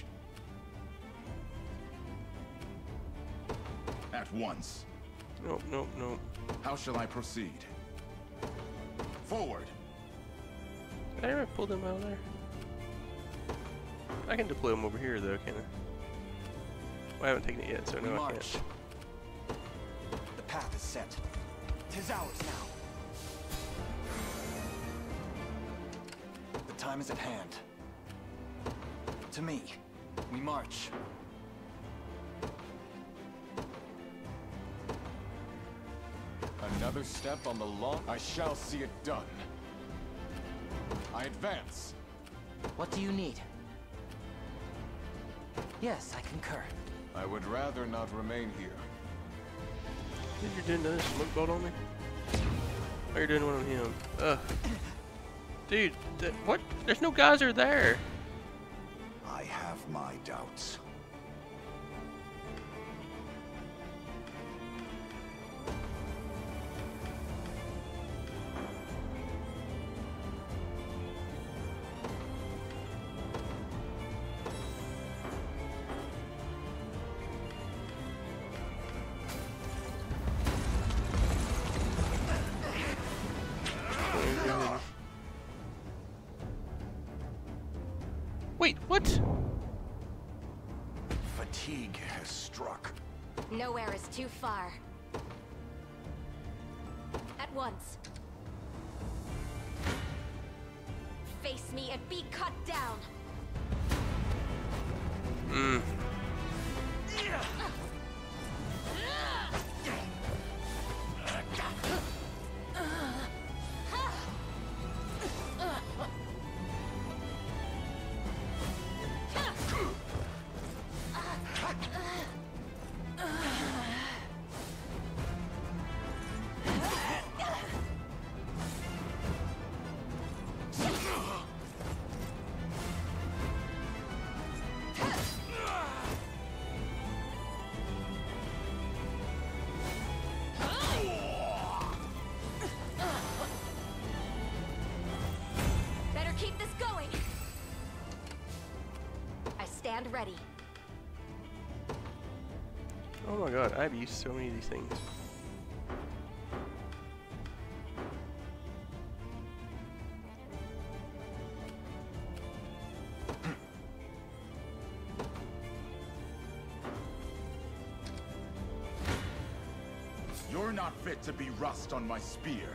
At once. Nope, nope, nope. How shall I proceed? Forward. Did I ever pull them out of there? I can deploy them over here though, can I? Well, I haven't taken it yet, so We no, I march. can't. The path is set. Tis ours now. The time is at hand. To me, we march. Another step on the long... I shall see it done. I advance. What do you need? Yes, I concur. I would rather not remain here. Did you doing another smoke bolt on me? Oh, you're doing one on him. Ugh. Dude, th what? There's no geyser there. I have my doubts. Wait, what? Fatigue has struck. Nowhere is too far. At once. Face me and be cut down. Hmm. Better keep this going. I stand ready. Oh my god, I've used so many of these things. You're not fit to be rust on my spear.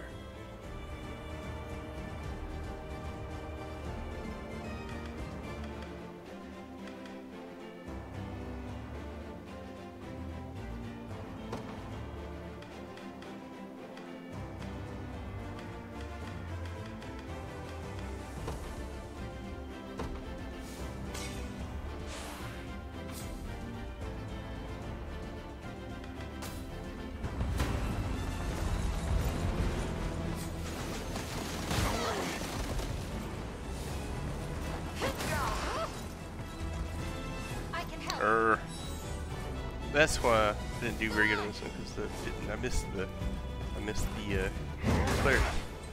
Er, that's why I didn't do very good on this one, because the didn't I missed the I missed the uh, cleric.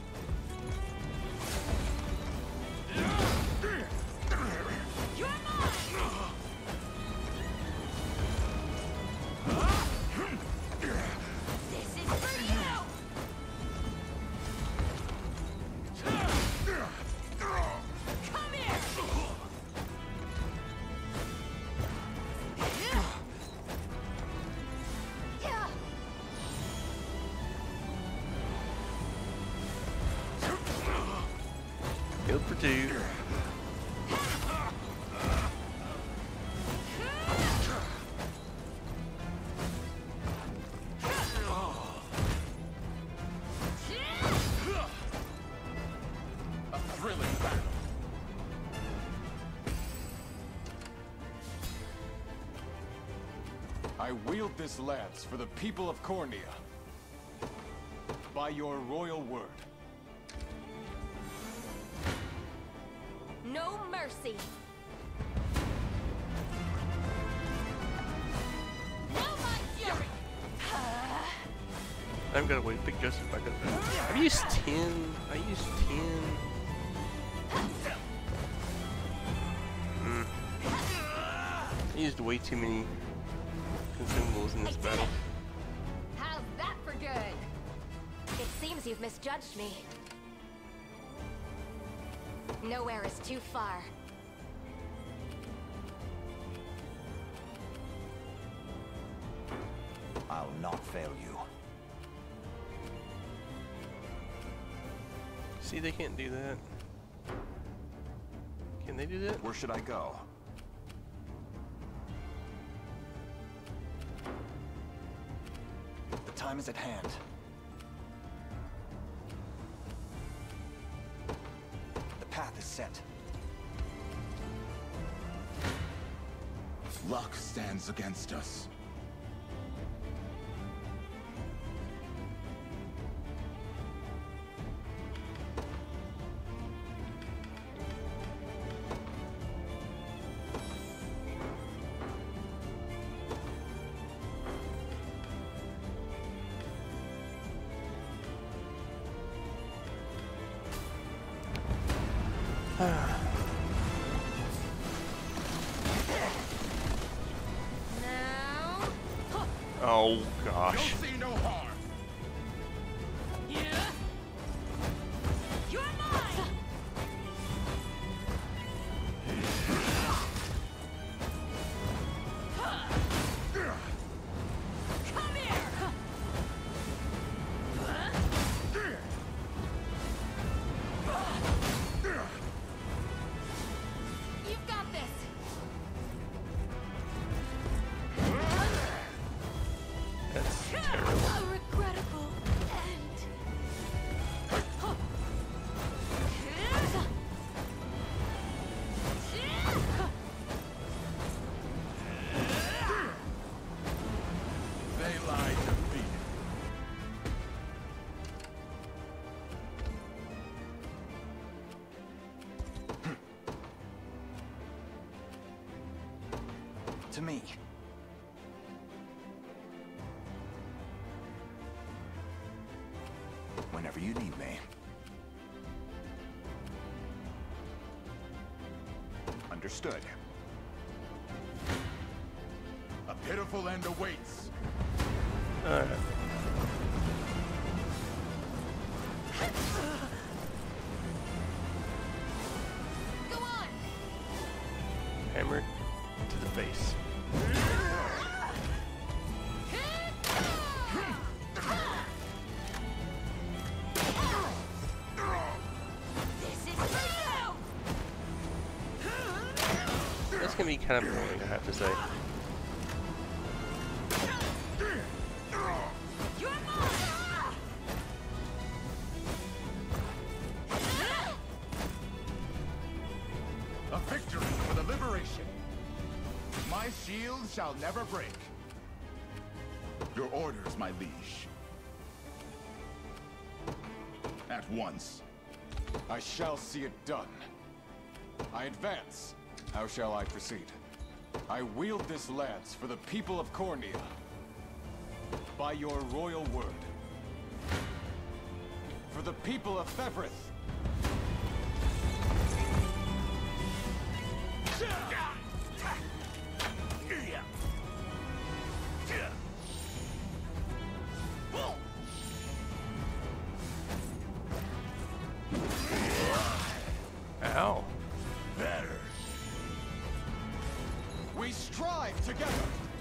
Killed for two. A thrilling battle. I wield this lance for the people of Cornea. By your royal word. No mercy. No my fury. I've got to wait. Pick Joseph back up. I've used ten. I used ten. Mm. I used way too many consumables in this battle. How's that for good? It seems you've misjudged me. Nowhere is too far. I'll not fail you. See, they can't do that. Can they do that? Where should I go? The time is at hand. The path is set. Luck stands against us. Oh gosh. You'll see no harm. Yeah. You're mine. Come here. You've got this. That's terrible. to me. Whenever you need me. Understood. A pitiful end awaits. Alright. Go on. Hammer to the face. That's gonna be kind of boring, I have to say. A victory for the liberation. My shield shall never break. Your orders, my liege. At once. I shall see it done. I advance. How shall I proceed? I wield this lance for the people of Cornea. By your royal word. For the people of Febrith. Ow. Better. We strive together.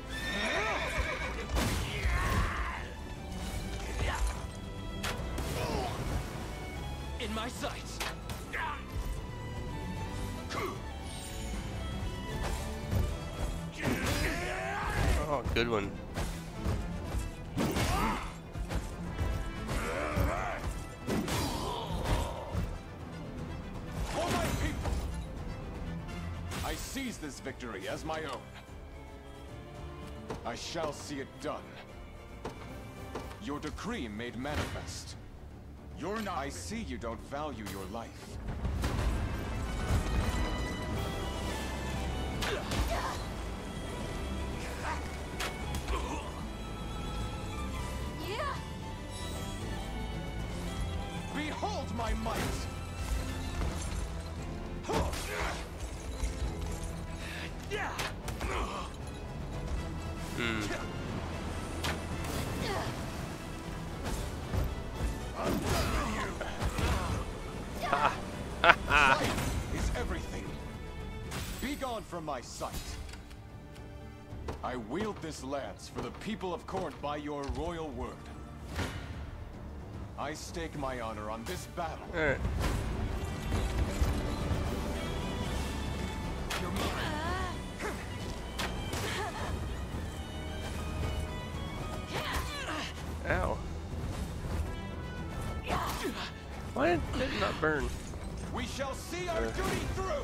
In my sights. Oh, good one. For my people, I seize this victory as my own. I shall see it done. Your decree made manifest. You're not. I see you don't value your life. Behold my might! Hmm. Life is everything. Be gone from my sight. I wield this lance for the people of Corn by your royal word. I stake my honor on this battle. All right. You're mine. Ow. Why did it not burn? We shall see our Uh. duty through.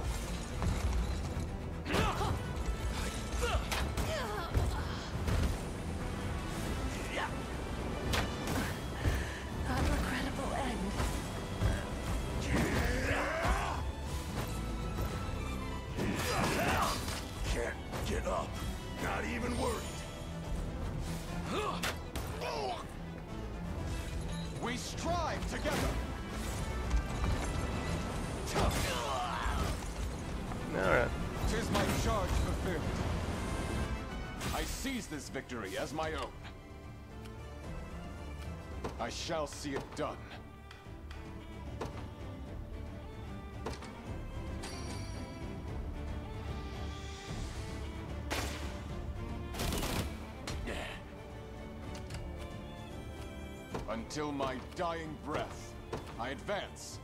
A regrettable end. Can't get up. Not even worried. We strive together. Alright. Tis my charge fulfilled. I seize this victory as my own. I shall see it done. Until my dying breath, I advance.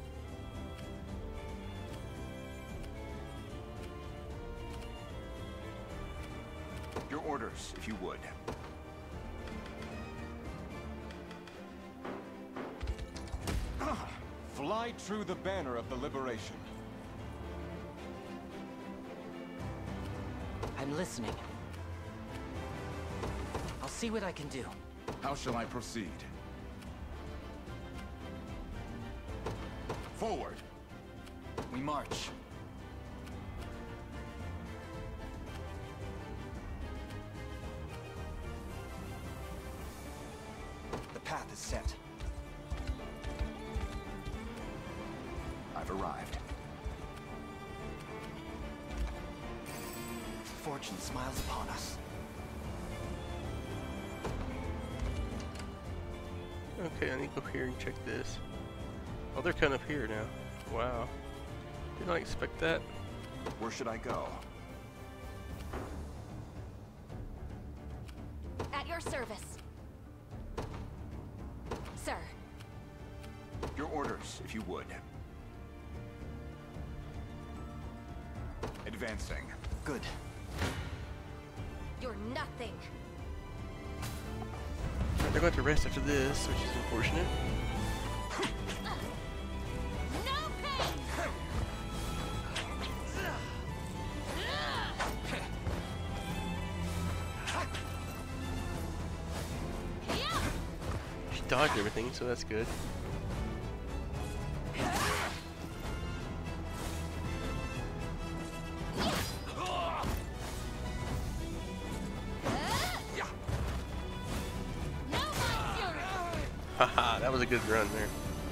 Your orders, if you would. Fly true the banner of the liberation. I'm listening. I'll see what I can do. How shall I proceed? Forward. We march. is set. I've arrived. Fortune smiles upon us. Okay, I need to go here and check this. Oh, they're kind of here now. Wow. Did not expect that. Where should I go? At your service. Sir. Your orders, if you would. Advancing. Good. You're nothing. They're going to rest after this, which is unfortunate. No pain. She dodged everything, so that's good. Haha, that was a good run there.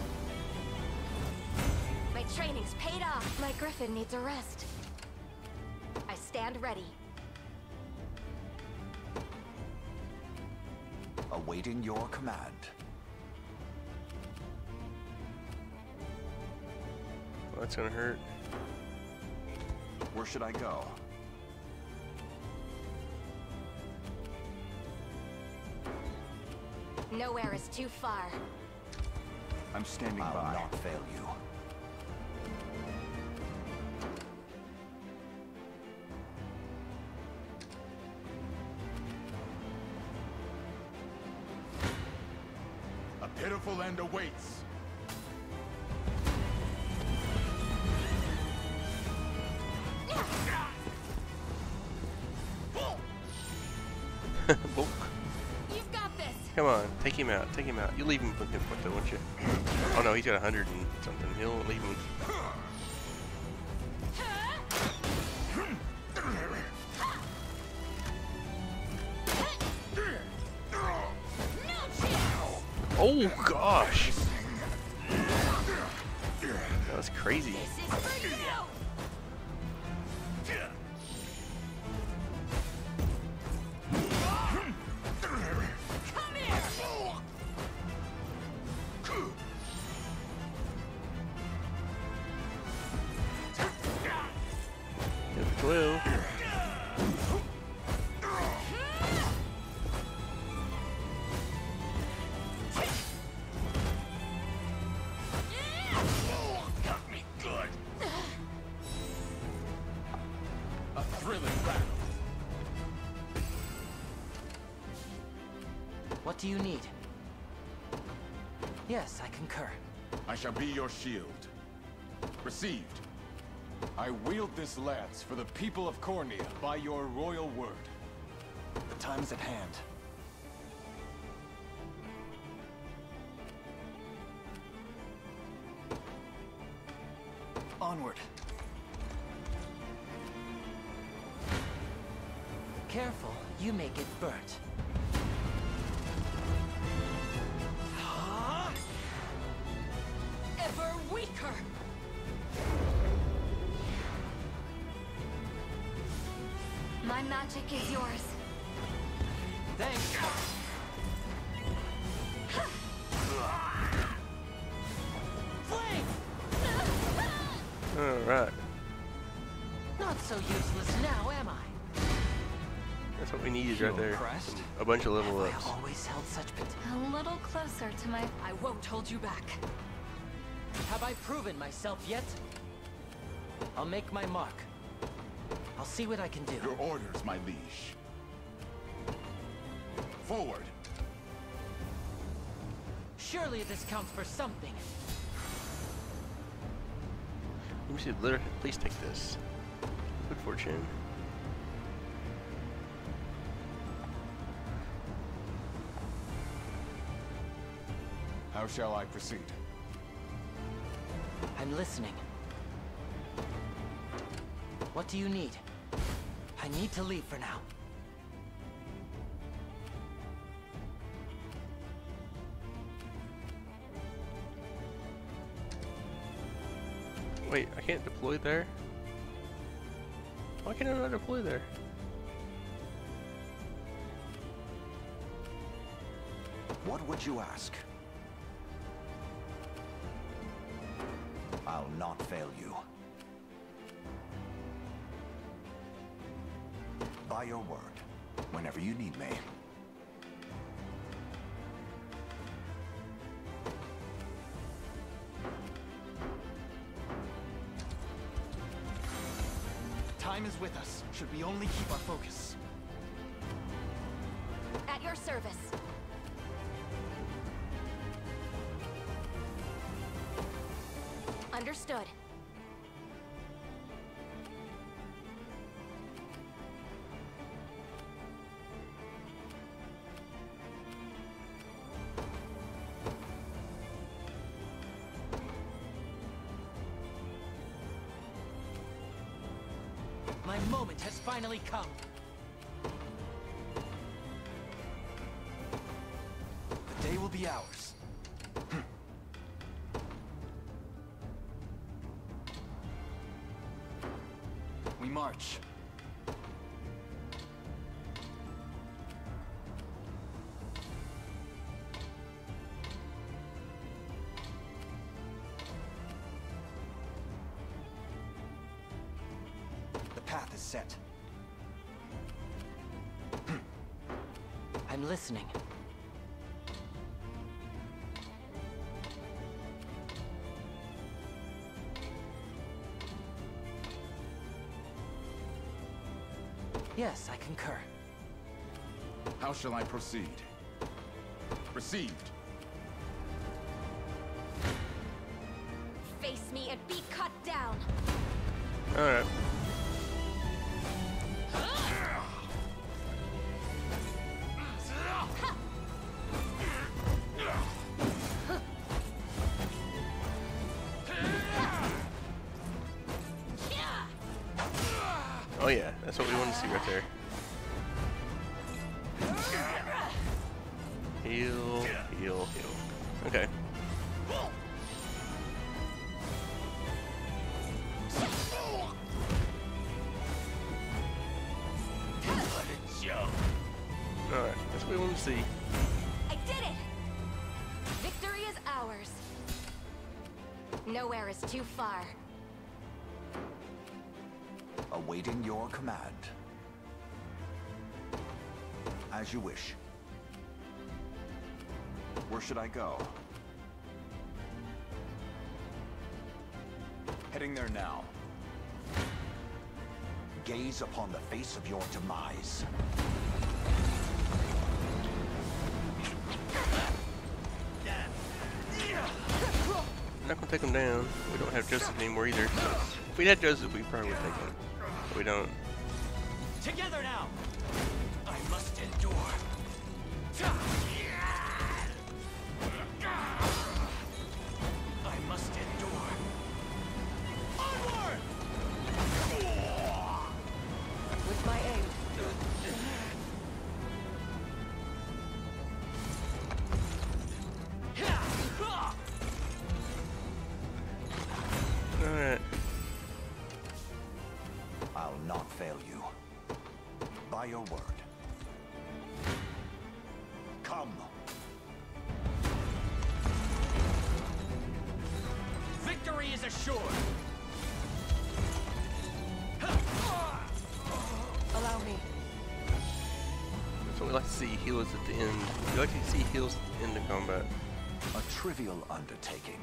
My training's paid off. My griffin needs a rest. I stand ready. Awaiting your command. Well, that's gonna hurt. Where should I go? Nowhere is too far. I'm standing I'll by. not not fail you. A pitiful end awaits. Bulk. You've got this. Come on, take him out, take him out. You leave him with him, with the, won't you? Oh no, he's got a hundred and something. He'll leave him. Oh gosh! That was crazy. Well. Got me good. A thrilling battle. What do you need? Yes, I concur. I shall be your shield. Received. I wield this lance for the people of Cornea by your royal word. The time is at hand. Onward. Careful, you may get burnt. Ever weaker. My magic is yours. Thanks. Flame! Alright. Not so useless now, am I? That's what we needed right there. Impressed? Some- A bunch of level Have ups. I always held such potential? A little closer to my... I won't hold you back. Have I proven myself yet? I'll make my mark. I'll see what I can do. Your orders, my liege. Forward. Surely this counts for something. You should literally please take this. Good fortune. How shall I proceed? I'm listening. What do you need? I need to leave for now. Wait, I can't deploy there? Why can't I not deploy there? What would you ask? I'll not fail you. By your word, whenever you need me. Time is with us, should we only keep our focus. At your service. Understood. My moment has finally come. The day will be ours. We march. The path is set. I'm listening. Yes, I concur. How shall I proceed? Received. Face me and be cut down. Alright. Oh yeah, that's what we want to see right there. Heal, heal, heal. Okay. Alright, that's what we want to see. I did it! Victory is ours. Nowhere is too far. Awaiting your command. As you wish. Where should I go? Heading there now. Gaze upon the face of your demise. I'm not gonna take him down. We don't have Joseph anymore either. So if we had Joseph, we probably would take him. But we don't. Together now! I must endure. I must endure. Onward! With my aid. Alright. I'll not fail you. By your word. Come. Victory is assured! Allow me. That's what we like to see, healers at the end. We like to see heals at the end of combat. A trivial undertaking.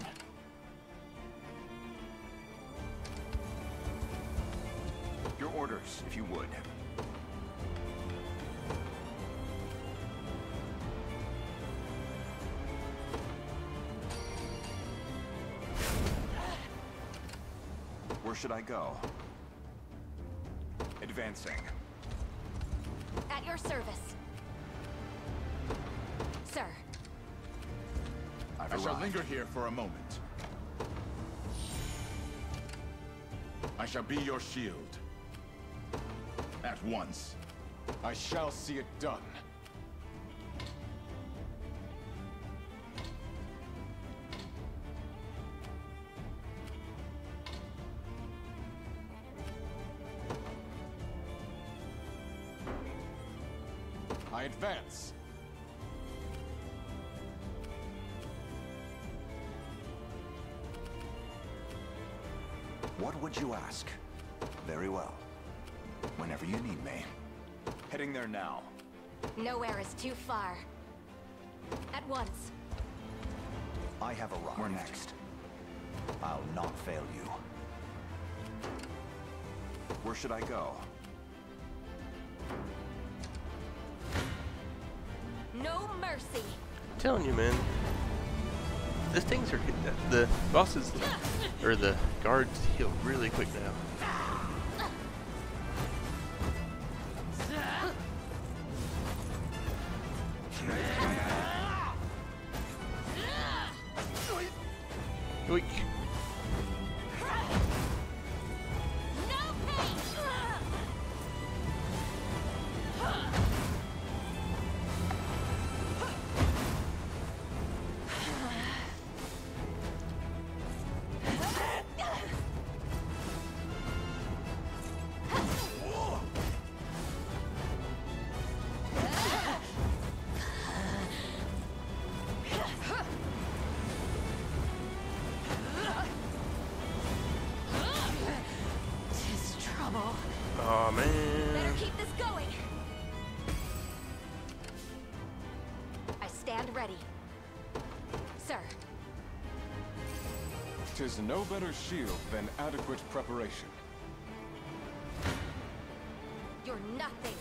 Your orders, if you would. Where should I go? Advancing. At your service. Sir. I've I shall arrived. linger here for a moment. I shall be your shield. At once. I shall see it done. I advance. What would you ask? Very well. Whenever you need me. Heading there now. Nowhere is too far. At once. I have arrived. We're next. I'll not fail you. Where should I go? No mercy. I'm telling you, man. These things are the bosses or the guards heal really quick now. Yoink. Oh man. Better keep this going. I stand ready. Sir. 'Tis no better shield than adequate preparation. You're nothing.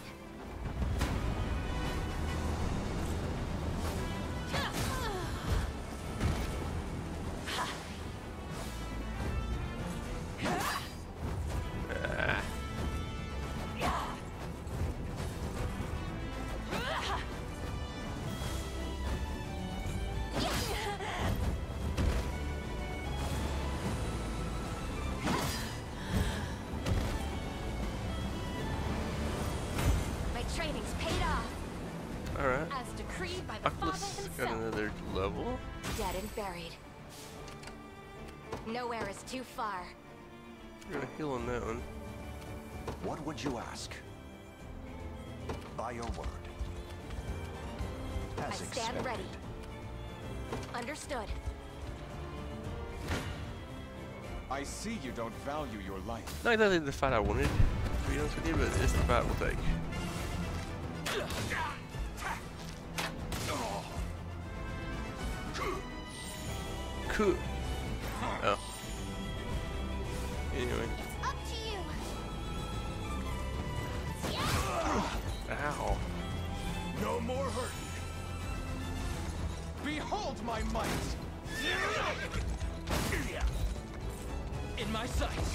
Training's paid off. Alright. As decreed by the ATLUS Father got himself. another level. Dead and buried. Nowhere is too far. We're gonna heal on that one. What would you ask? By your word. As I stand expected. ready. Understood. I see you don't value your life. Not exactly the fight I wanted, to be honest with you, but it's the fight we'll take. Cool. Oh. Anyway. Up to you. Ow. No more hurting. Behold my might! In my sights.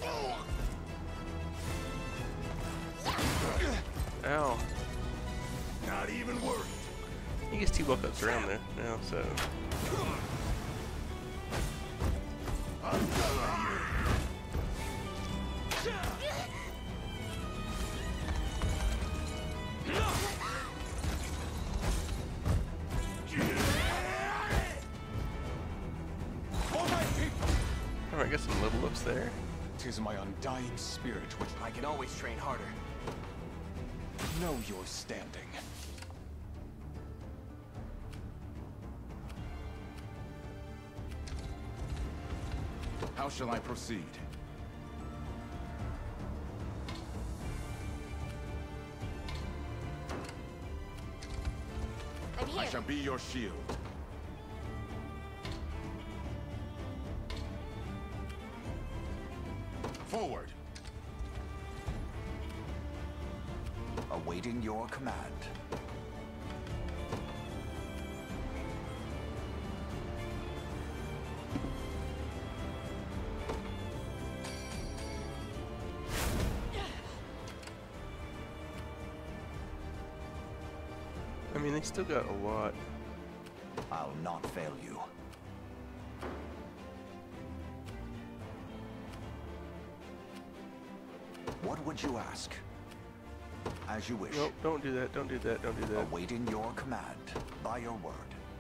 Ow. Not even worried. He gets two buckets around there now, so. Alright, got some level ups there. 'Tis my undying spirit which I can always train harder. know your standing. How shall I proceed? I'm here. I shall be your shield. Forward. Awaiting your command. I mean, they still got a lot. I'll not fail you. What would you ask? As you wish. Nope, don't do that, don't do that, don't do that. Awaiting your command, by your word.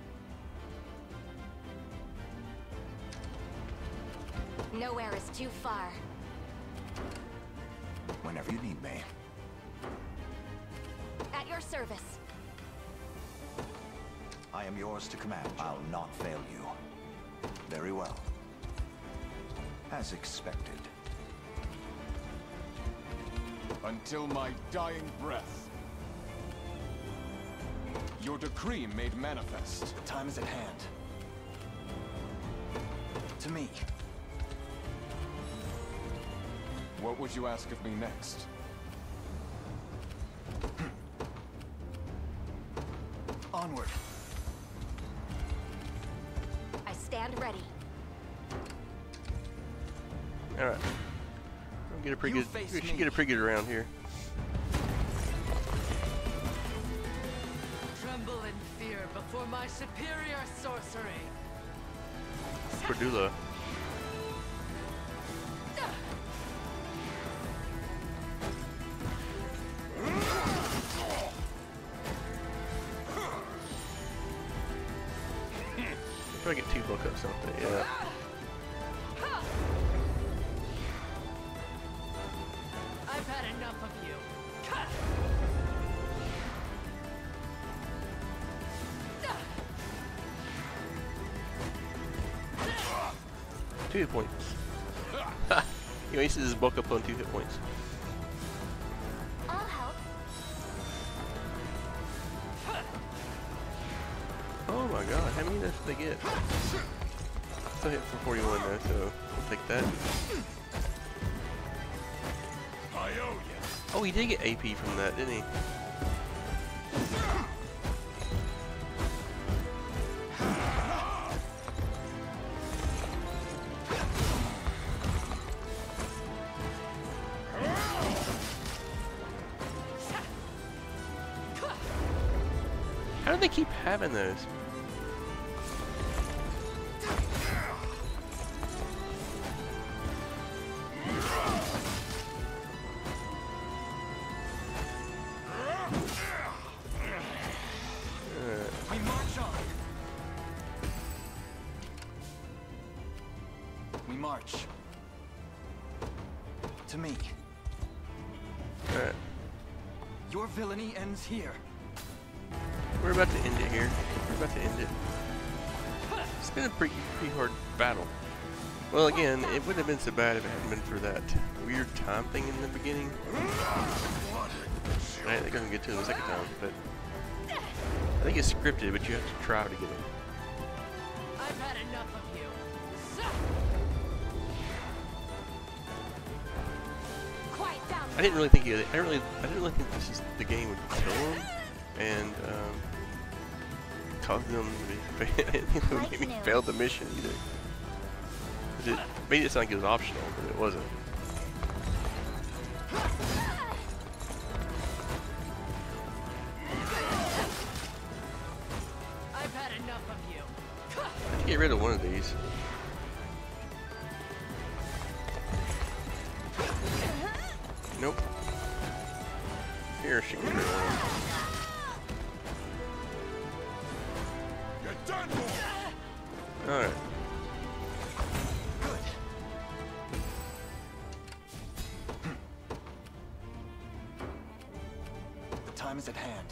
Nowhere is too far. Whenever you need me. At your service. I am yours to command. I'll not fail you. Very well. As expected. Until my dying breath. Your decree made manifest. The time is at hand. To me. What would you ask of me next? Onward. I stand ready. All right. We'll get a pretty good. We should get a pretty good round here. Tremble in fear before my superior sorcery. Cordula. If I get two book up something, yeah. I've had enough of you. Two hit points. He wasted his bulk up on two hit points. I'll help. Oh my god, how many does they get? Still hit for forty-one though, so we'll take that. I owe you. Oh, he did get A P from that, didn't he? How do they keep having those? We march on. We march. To me. Alright. Your villainy ends here. We're about to end it here. We're about to end it. It's been a pretty, pretty hard battle. Well, again, it wouldn't have been so bad if it hadn't been for that weird time thing in the beginning. I think I can get to it the second time, but I think it's scripted, but you have to try to get it. I've had enough of you. Quiet down. I didn't really think it, I really, I didn't really think this is the game would kill him and um, cause them to be. I didn't think it would make me fail the mission either. It made it sound like it was optional, but it wasn't. I've had enough of you. I have to get rid of one of these. Nope. Here, she can get rid of one. You're done for. Alright. The time is at hand.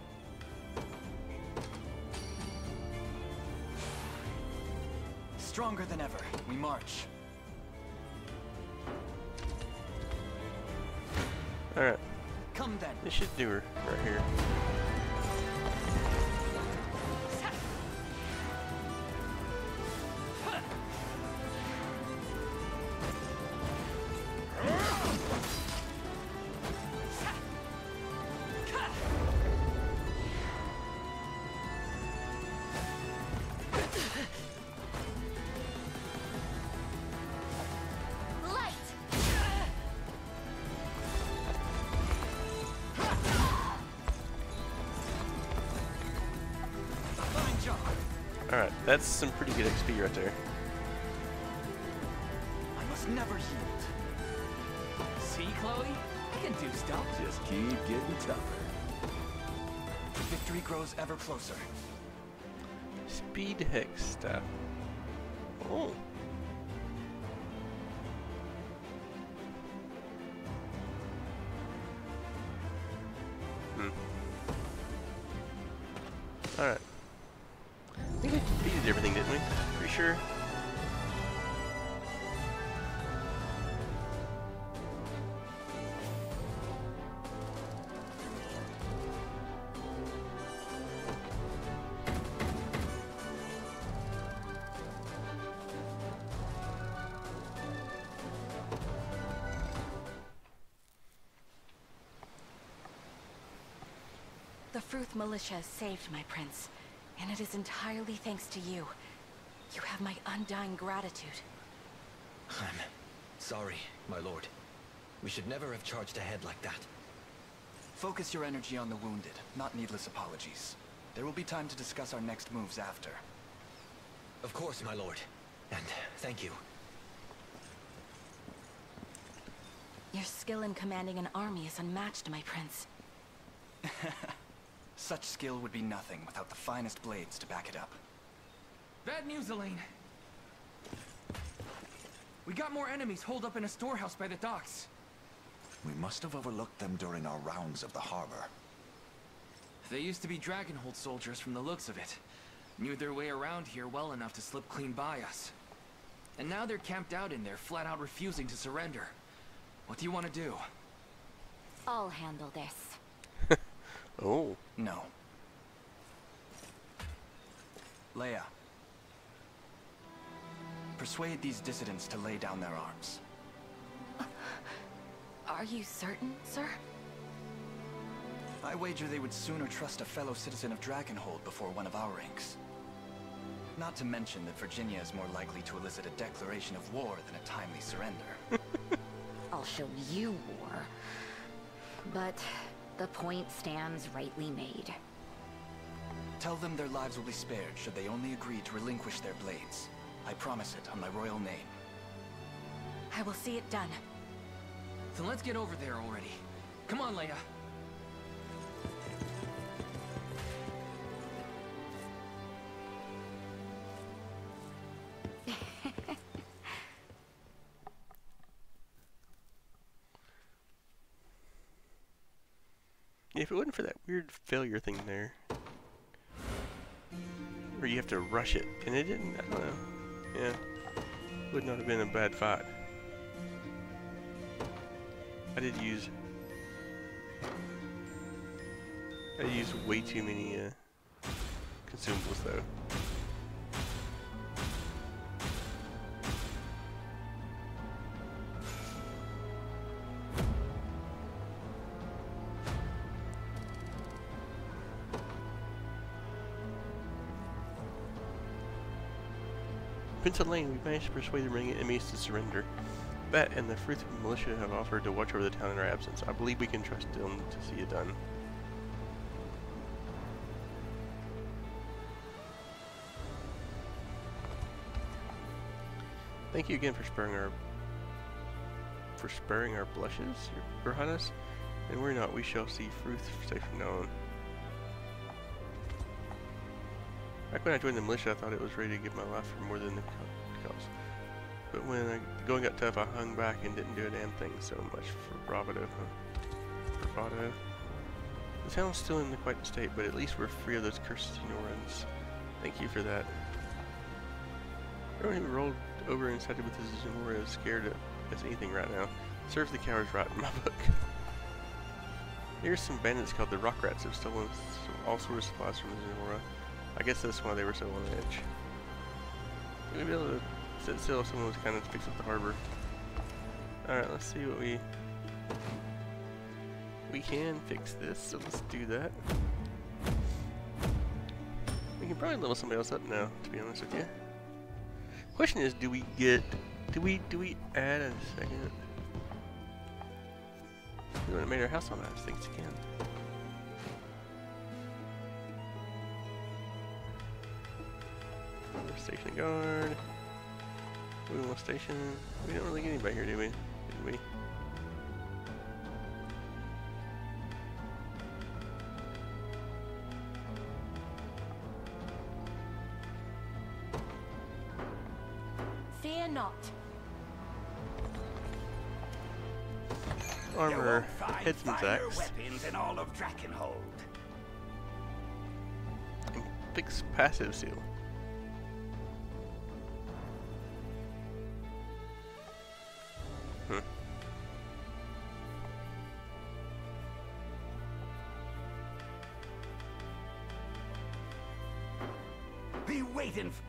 Stronger than ever, we march. Alright. Come then. This should do her right here. Alright, that's some pretty good X P right there. I must never yield. See, Chloe? I can do stuff. Just keep getting tougher. Victory grows ever closer. Speed Hex Staff. Oh. Hmm. Alright. did everything, didn't we? Pretty sure. The Fruth Militia has saved my prince, and it is entirely thanks to you. You have my undying gratitude. I'm sorry, my lord. We should never have charged ahead like that. Focus your energy on the wounded, not needless apologies. There will be time to discuss our next moves after. Of course, my lord. And thank you. Your skill in commanding an army is unmatched, my prince. Such skill would be nothing without the finest blades to back it up. Bad news, Elaine. We got more enemies holed up in a storehouse by the docks. We must have overlooked them during our rounds of the harbor. They used to be Dragonhold soldiers from the looks of it. Knew their way around here well enough to slip clean by us. And now they're camped out in there, flat out refusing to surrender. What do you want to do? I'll handle this. Oh. No. Leia. Persuade these dissidents to lay down their arms. Are you certain, sir? I wager they would sooner trust a fellow citizen of Dragonhold before one of our ranks. Not to mention that Virginia is more likely to elicit a declaration of war than a timely surrender. I'll show you war. But the point stands rightly made. Tell them their lives will be spared should they only agree to relinquish their blades. I promise it on my royal name. I will see it done. Then let's get over there already. Come on, Leia. If it wasn't for that weird failure thing there, where you have to rush it, and it didn't, I don't know, yeah, would not have been a bad fight. I did use, I used way too many uh, consumables though. Prince Elaine, we managed to persuade the remaining enemies to surrender. That and the Fruth Militia have offered to watch over the town in our absence. I believe we can trust them to see it done. Thank you again for sparing our for sparing our blushes, Your Highness. And worry not, we shall see Fruth safe from now on. Back when I joined the militia, I thought it was ready to give my life for more than the cause. But when I, the going got tough, I hung back and didn't do a damn thing. So much for bravado, huh? Bravado. The town's still in quite the state, but at least we're free of those cursed Ignorans. Thank you for that. Everyone who rolled over and sided with the Zenora is scared of as anything right now. Serves the cowards right in my book. Here's some bandits called the Rock Rats have stolen some, all sorts of supplies from the Zenora. I guess that's why they were so on edge. We'd be able to sit still if someone was kind of fix up the harbor. Alright, let's see what we... We can fix this, so let's do that. We can probably level somebody else up now, to be honest with you. Question is, do we get... Do we, do we add a second? We would have made our house on that, thanks again. Station guard. We want station. We don't really get anybody here, do we? Did we? Fear not. Armor, headsman's axe. Weapons in all of Dragonhold. And fix passive seal. waiting f-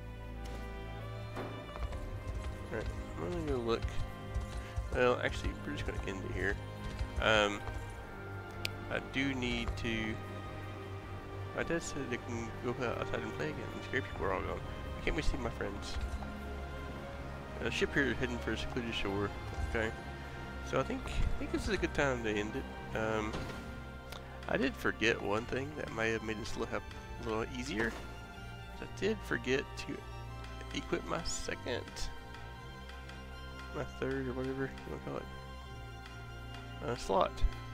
Alright, I'm gonna go look. Well, actually, we're just gonna end it here. Um, I do need to. My dad said they can go outside and play again. The scary people are all gone. Why can't we see my friends? A ship here is heading for a secluded shore. Okay, so I think I think this is a good time to end it. Um, I did forget one thing that may have made this look up a little easier. I did forget to equip my second, my third, or whatever you want to call it, uh, slot.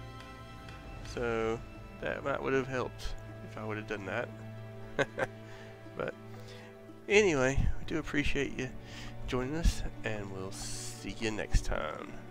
So that might would have helped if I would have done that. But anyway, we do appreciate you joining us, and we'll see you next time.